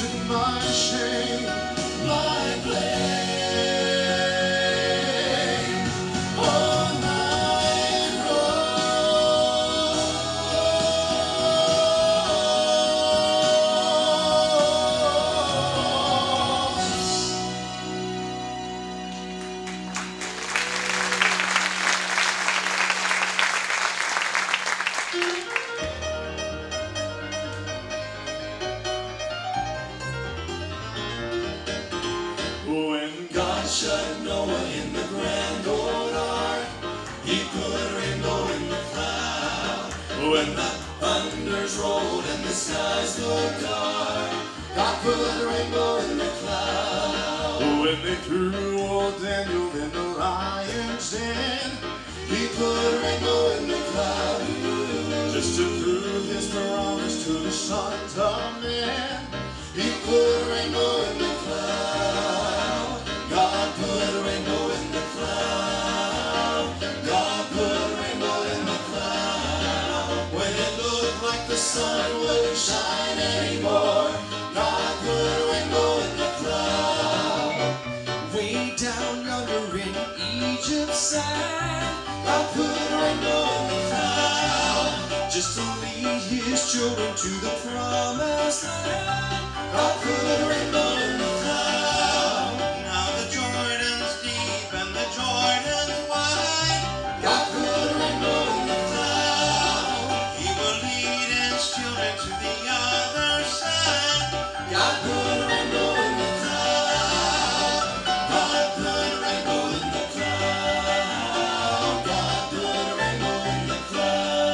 A: shut Noah in the grand old ark. He put a rainbow in the cloud. When the thunders rolled and the skies looked dark, God put a rainbow in the cloud. When they threw old Daniel in the lion's den, He put a rainbow in the cloud. Just to prove His promise to the sons of men, He put a rainbow in the cloud. God put a rainbow in the cloud. God put a rainbow in the cloud. When it looked like the sun wouldn't shine anymore, God put a rainbow in the cloud.
J: Way down yonder in Egypt's side,
A: God put a rainbow in the cloud.
J: just to lead His children to the promised land.
A: God put a rainbow in the cloud.
I: Now the Jordan's deep and the Jordan's wide.
A: God put a rainbow in the cloud.
I: He will lead His children to the other side.
A: God put a rainbow in the cloud. God put a rainbow in the cloud. God put a rainbow in the cloud.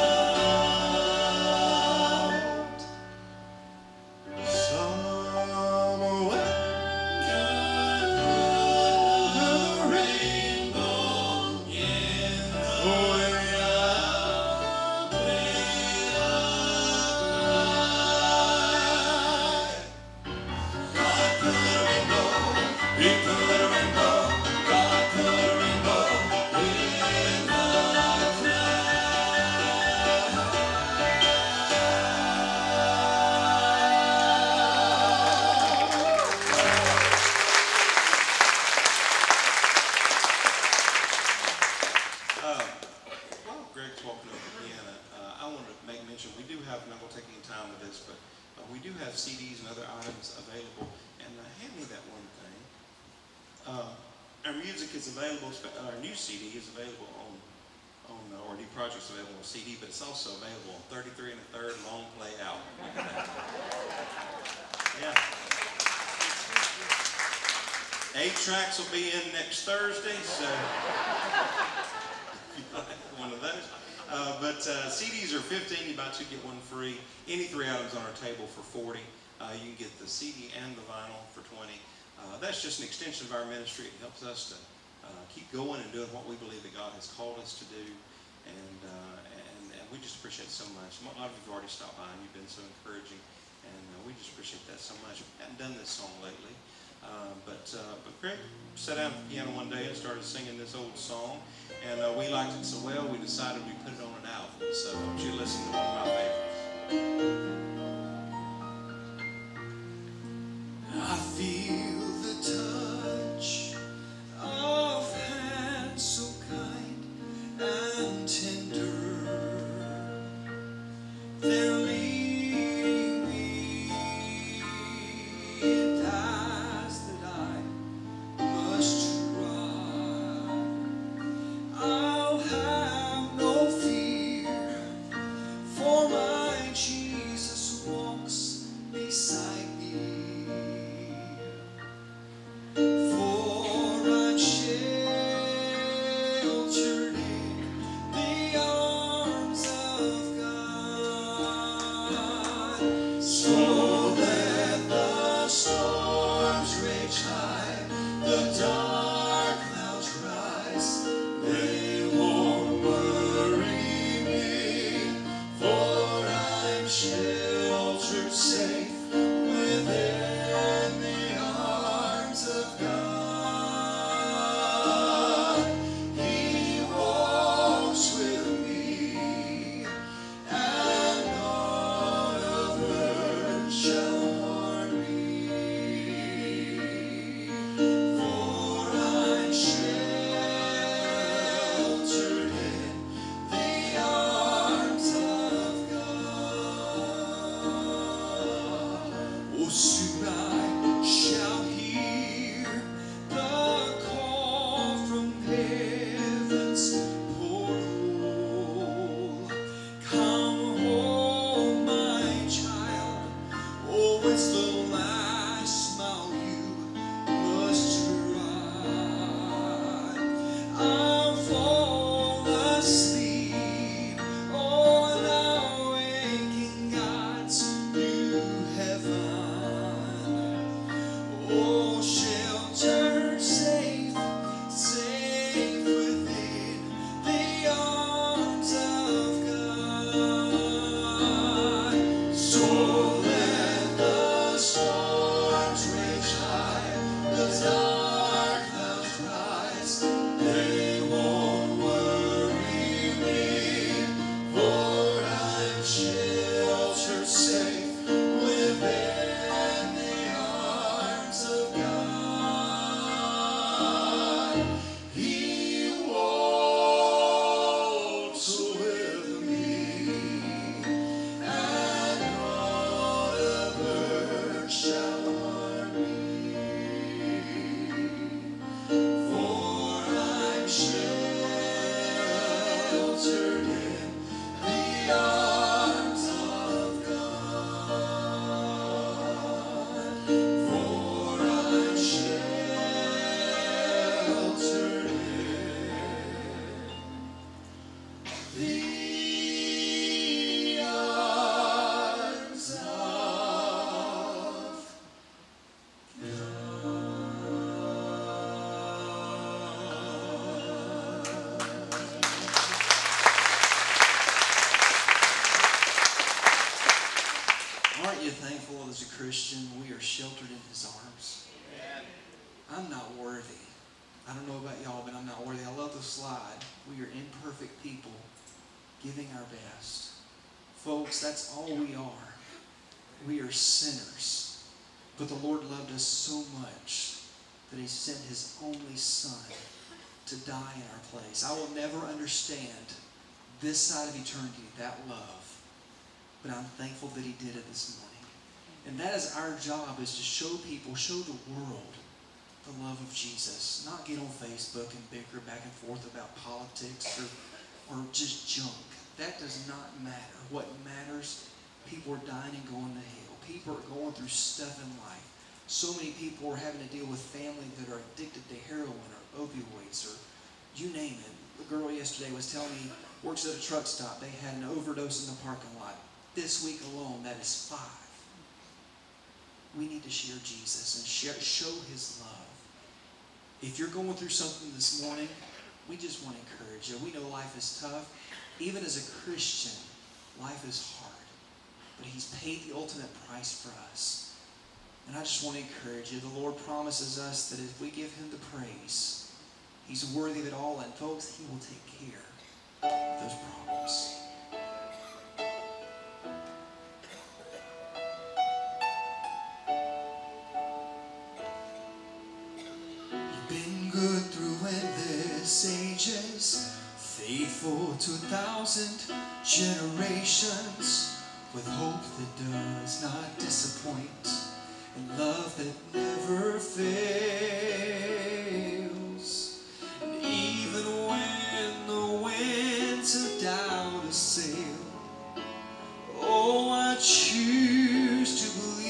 A: Somewhere God put a rainbow in the way up, way up. God put a rainbow, He put a rainbow, God put a rainbow in the cloud.
I: While Greg's walking over the piano, I want to make mention, we do have, I'm not going to take any time with this, but we do have CDs and other items available. And hand me that one thing. Our music is available, our new CD is available on or new projects available on CD, but it's also available on 33 1/3 long play album. Yeah. 8 tracks will be in next Thursday, so you like one of those. But CDs are $15, you buy 2 get 1 free. Any 3 items on our table for $40. You can get the CD and the vinyl for $20. That's just an extension of our ministry. It helps us to keep going and doing what we believe that God has called us to do. And we just appreciate it so much. A lot of you have already stopped by and you've been so encouraging. And we just appreciate that so much. We haven't done this song lately. But Greg sat down at the piano one day and started singing this old song. And we liked it so well, we decided we'd put it on an album. So I want you to listen to one of my favorites.
A: I feel the touch of hands so kind and tender. They're leading me in paths that I must try. I'll have no fear, for my Jesus walks beside me. For I'm sheltered in the arms of God. So let the storms rage high, the dark clouds rise, they won't worry me, for I'm sheltered safe within the arms of God. He walks with me, and none of earth shall harm me. For I'm sheltered in the arms of God. Oh, soon I shall hear the call from heaven's portal. Come home, my child. Oh, it's the last mile you must try.
J: thankful as a Christian we are sheltered in His arms. I'm not worthy. I don't know about y'all, but I'm not worthy. I love the slide. We are imperfect people giving our best. Folks, that's all we are. We are sinners. But the Lord loved us so much that He sent His only Son to die in our place. I will never understand this side of eternity, that love. But I'm thankful that He did it this morning. And that is our job, is to show people, show the world the love of Jesus. Not get on Facebook and bicker back and forth about politics or just junk. That does not matter. What matters, people are dying and going to hell. People are going through stuff in life. So many people are having to deal with family that are addicted to heroin or opioids or you name it. The girl yesterday was telling me, works at a truck stop, they had an overdose in the parking lot. This week alone, that is 5. We need to share Jesus and show His love. If you're going through something this morning, we just want to encourage you. We know life is tough. Even as a Christian, life is hard. But He's paid the ultimate price for us. And I just want to encourage you. The Lord promises us that if we give Him the praise, He's worthy of it all. And folks, He will take care of those problems. Good through endless ages, faithful to 1,000 generations, with hope that does not disappoint, and love that never fails. And even when the winds of doubt assail, oh, I choose to believe.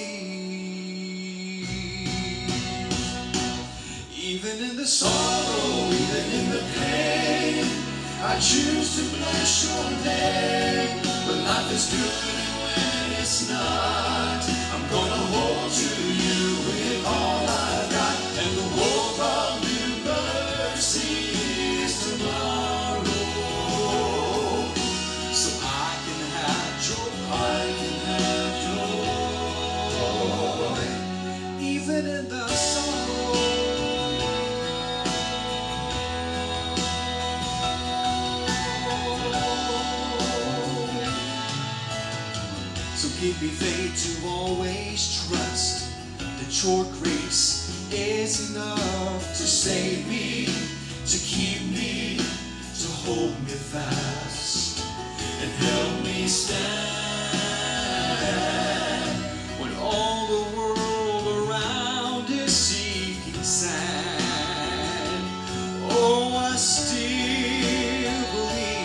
J: Even in the sorrow, even in the pain, I choose to bless your name. When life is good and when it's not, I'm gonna hold to you with all I've got. And the hope of new mercies tomorrow, so I can have joy, I can have joy, even in the sorrow. Give me faith to always trust that your grace is enough to save me, to keep me, to hold me fast, and help me stand when all the world around is sinking sand. Oh, I still believe.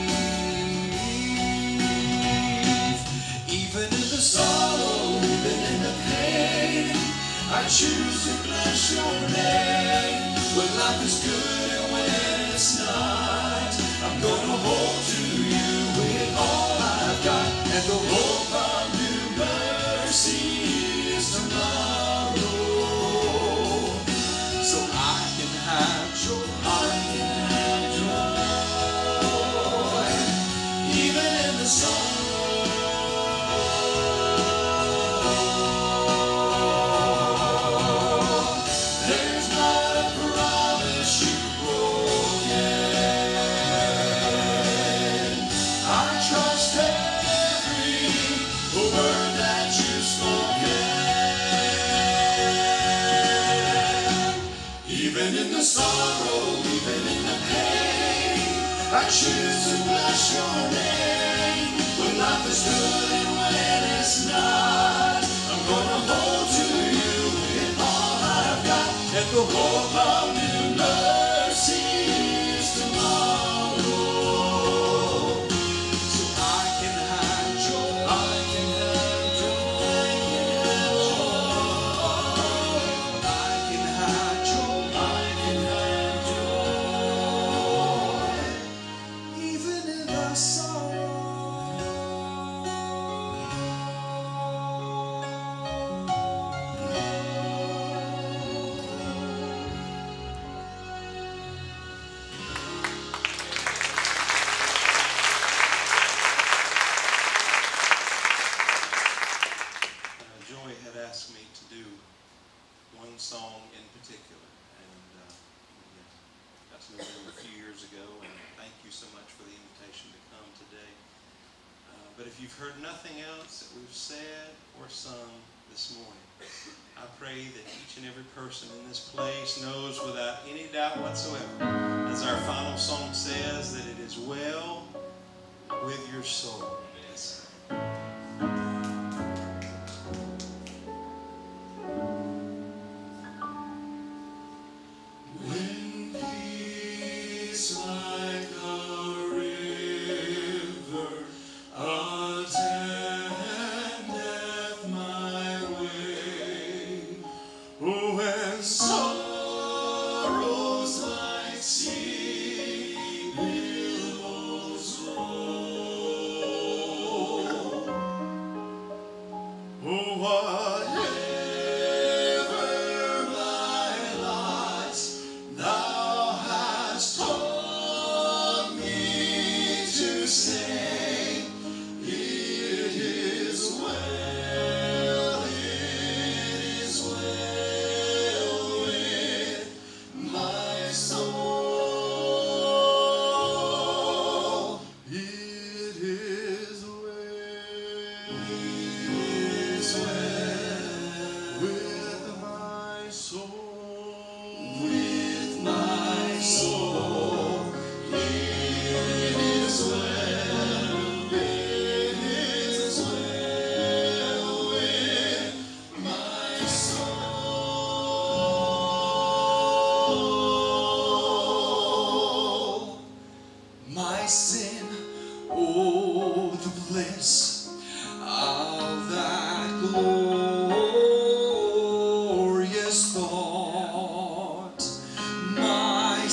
J: Even in the sorrow, even in the pain, I choose to bless your name. When life is good and when it's not, I'm gonna hold to you with all I've got. And the hope of new mercies tomorrow, so I can have joy, I can have joy, even in the sorrow. Sorrow, even in the pain, I choose to bless your name. When life is good and when it's not, I'm gonna hold to you with all I've got. And the hope of new mercies tomorrow, so I can have joy, I can have joy, I can have joy, I can have joy, even in the sorrow.
I: asked me to do one song in particular, and got to know them a few years ago, and thank you so much for the invitation to come today. But if you've heard nothing else that we've said or sung this morning, I pray that each and every person in this place knows without any doubt whatsoever, as our final song says, that it is well with your soul. Yes.
A: When peace like a river attendeth my way, when sorrows like sea billows roll, whatever my lot, thou hast taught me to say, it is well with my soul. It is well with my soul. With my soul. It is well with my soul. My sin, oh, the bliss of that glorious thought. My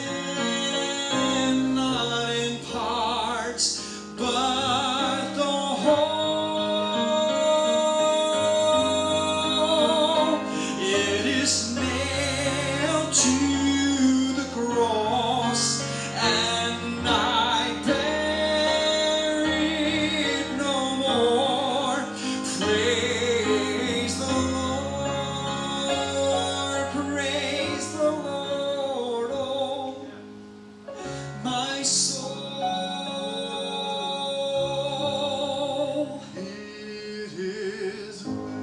A: sin, not in part, but the whole. It is nailed to the cross, and I bear it no more. Praise the Lord, praise the Lord, oh, my soul. It is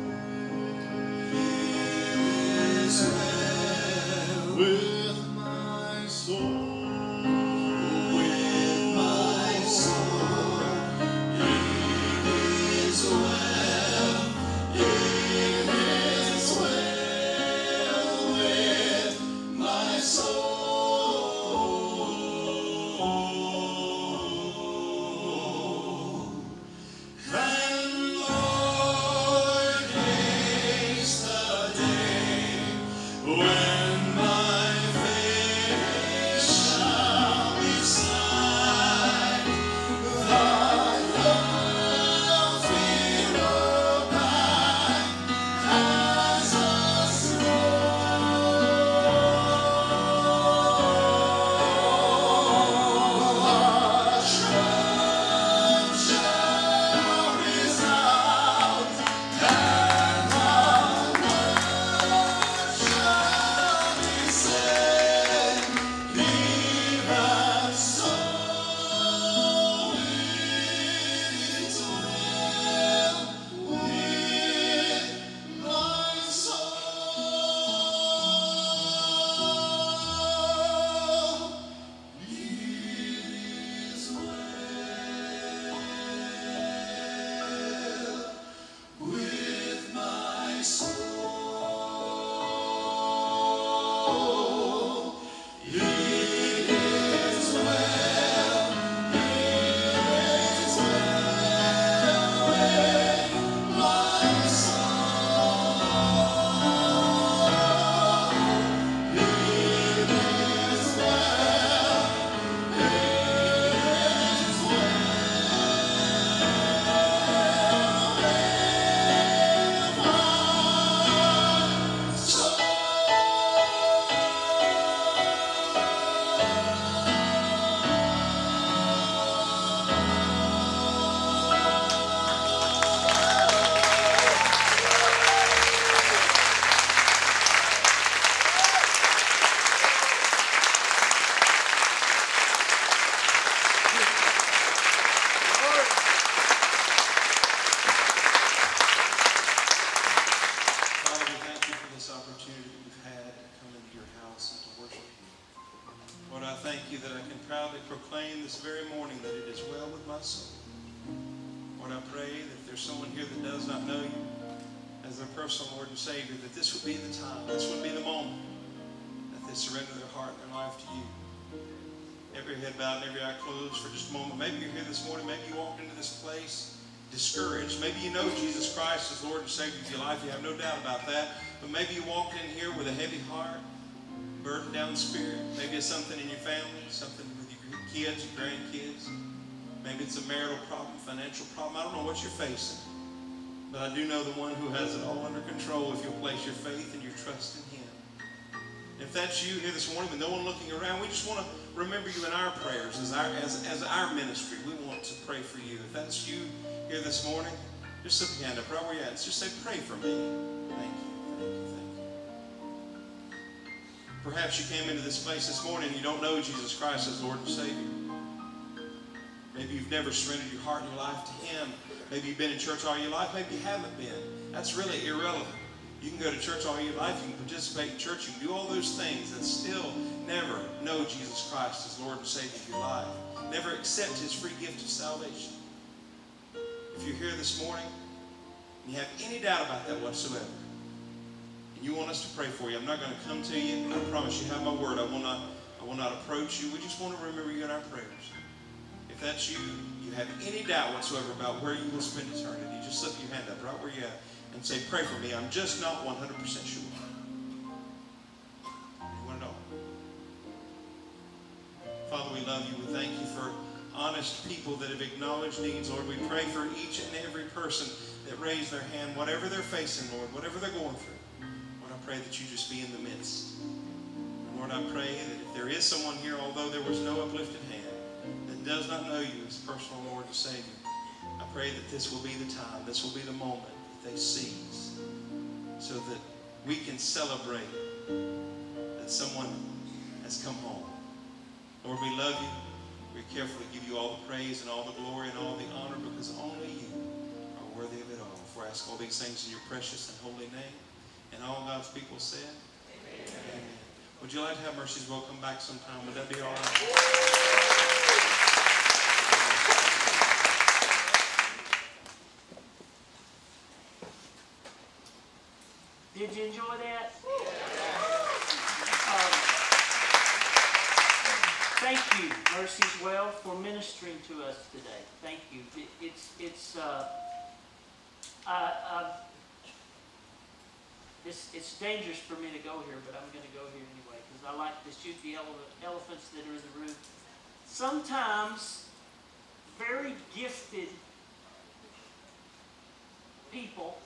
A: well with my soul. With my soul. It is well with my soul. And Lord, haste the day when my
I: proudly proclaim this very morning that it is well with my soul. Lord, I pray that if there's someone here that does not know you as their personal Lord and Savior, that this would be the time, this would be the moment that they surrender their heart and their life to you. Every head bowed and every eye closed for just a moment. Maybe you're here this morning. Maybe you walked into this place discouraged. Maybe you know Jesus Christ as Lord and Savior of your life. You have no doubt about that. But maybe you walked in here with a heavy heart, burdened down spirit. Maybe it's something in your family, something with your kids, your grandkids. Maybe it's a marital problem, financial problem. I don't know what you're facing. But I do know the one who has it all under control if you'll place your faith and your trust in Him. If that's you here this morning with no one looking around, we just want to remember you in our prayers as our ministry. We want to pray for you. If that's you here this morning, just slip your hand up right where you're at. Just say, pray for me. Thank you, thank you, thank you. Perhaps you came into this place this morning and you don't know Jesus Christ as Lord and Savior. Maybe you've never surrendered your heart and your life to Him. Maybe you've been in church all your life. Maybe you haven't been. That's really irrelevant. You can go to church all your life. You can participate in church. You can do all those things and still never know Jesus Christ as Lord and Savior of your life. Never accept His free gift of salvation. If you're here this morning and you have any doubt about that whatsoever, and you want us to pray for you, I'm not going to come to you. I promise you have my word. I will not approach you. We just want to remember you in our prayers. If that's you, you have any doubt whatsoever about where you will spend eternity, just slip your hand up right where you're at and say, pray for me. I'm just not 100% sure. Anyone at all? Father, we love you. We thank you for honest people that have acknowledged needs. Lord, we pray for each and every person that raised their hand, whatever they're facing, Lord, whatever they're going through. Lord, I pray that you just be in the midst. And Lord, I pray that if there is someone here, although there was no uplifted hand, that does not know you as personal Lord and Savior, I pray that this will be the time, this will be the moment that they seize, so that we can celebrate that someone has come home. Lord, we love you. We carefully give you all the praise and all the glory and all the honor, because only you are worthy of it all. For I ask all these things in your precious and holy name. And all God's people said, Amen. Amen. Would you like to have Mercy's Well come back sometime? Would that be all right?
H: Did you enjoy that? Thank you, Mercy's Well, for ministering to us today. Thank you. It's dangerous for me to go here, but I'm going to go here anyway, because I like to shoot the elephants that are in the room. Sometimes very gifted people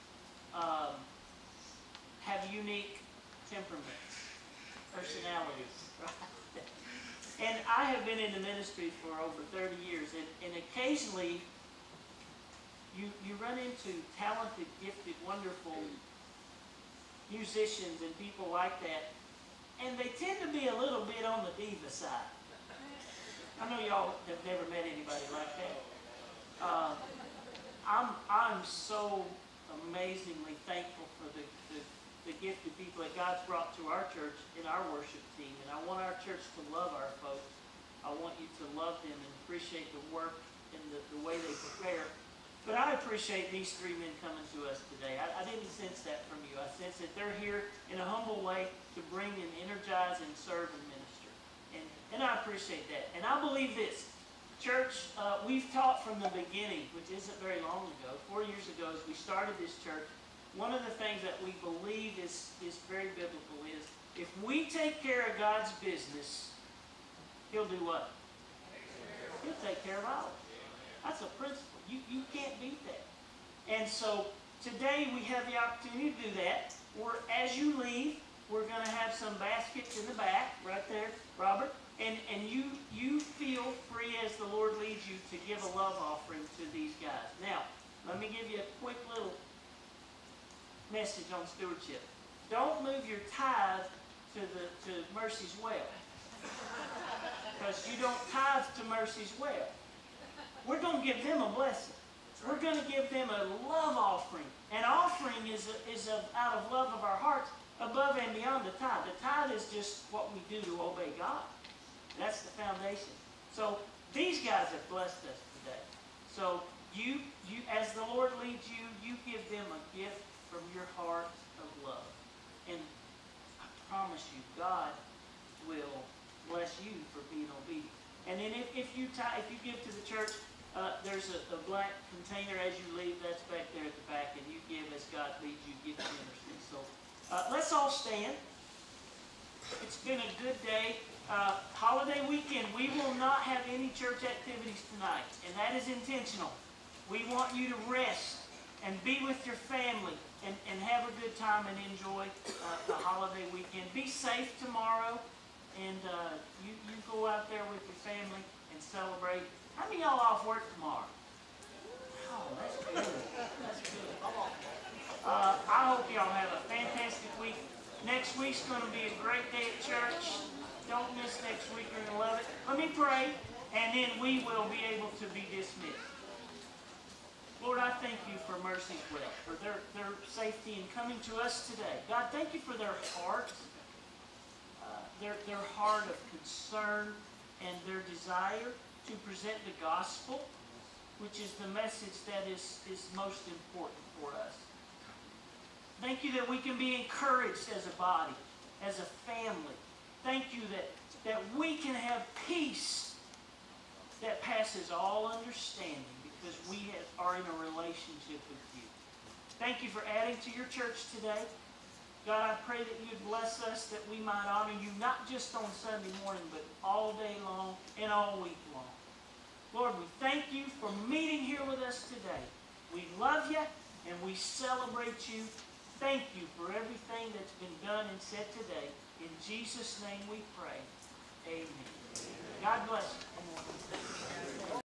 H: have unique temperaments, personalities, right? And I have been in the ministry for over 30 years, and occasionally you run into talented, gifted, wonderful musicians and people like that, and they tend to be a little bit on the diva side. I know y'all have never met anybody like that. I'm so amazingly thankful for the gifted people that God's brought to our church in our worship team. And I want our church to love our folks. I want you to love them and appreciate the work and the way they prepare. But I appreciate these three men coming to us today. I didn't sense that from you. I sense that they're here in a humble way to bring and energize and serve and minister. And I appreciate that. And I believe this. Church, we've taught from the beginning, which isn't very long ago, 4 years ago, as we started this church. One of the things that we believe is very biblical is if we take care of God's business, He'll do what? He'll take care of ours. That's a principle. You can't beat that. And so today we have the opportunity to do that. As you leave, we're going to have some baskets in the back, right there, Robert. And you feel free as the Lord leads you to give a love offering to these guys. Now, let me give you a quick little message on stewardship. Don't move your tithe to Mercy's Well, because you don't tithe to Mercy's Well. We're going to give them a blessing. We're going to give them a love offering. An offering is out of love of our hearts, above and beyond the tithe. The tithe is just what we do to obey God. That's the foundation. So these guys have blessed us today. So you, as the Lord leads you, you give them a gift from your heart of love. And I promise you, God will bless you for being obedient. And then if you give to the church, there's a black container as you leave. That's back there at the back, and you give as God leads you. Give generously. So let's all stand. It's been a good day. Holiday weekend, we will not have any church activities tonight, and that is intentional. We want you to rest and be with your family and have a good time and enjoy the holiday weekend. Be safe tomorrow, and you go out there with your family and celebrate. How many of y'all off work tomorrow? Oh, that's good. That's good. I hope y'all have a fantastic week. Next week's going to be a great day at church. Don't miss next week. You're going to love it. Let me pray, and then we will be able to be dismissed. Lord, I thank you for Mercy's Well, for their safety in coming to us today. God, thank you for their heart, their heart of concern and their desire to present the gospel, which is the message that is most important for us. Thank you that we can be encouraged as a body, as a family. Thank you that we can have peace that passes all understanding because we are in a relationship with you. Thank you for adding to your church today. God, I pray that you'd bless us, that we might honor you not just on Sunday morning, but all day long and all week long. Lord, we thank you for meeting here with us today. We love you and we celebrate you. Thank you for everything that's been done and said today. In Jesus' name we pray. Amen. God bless you.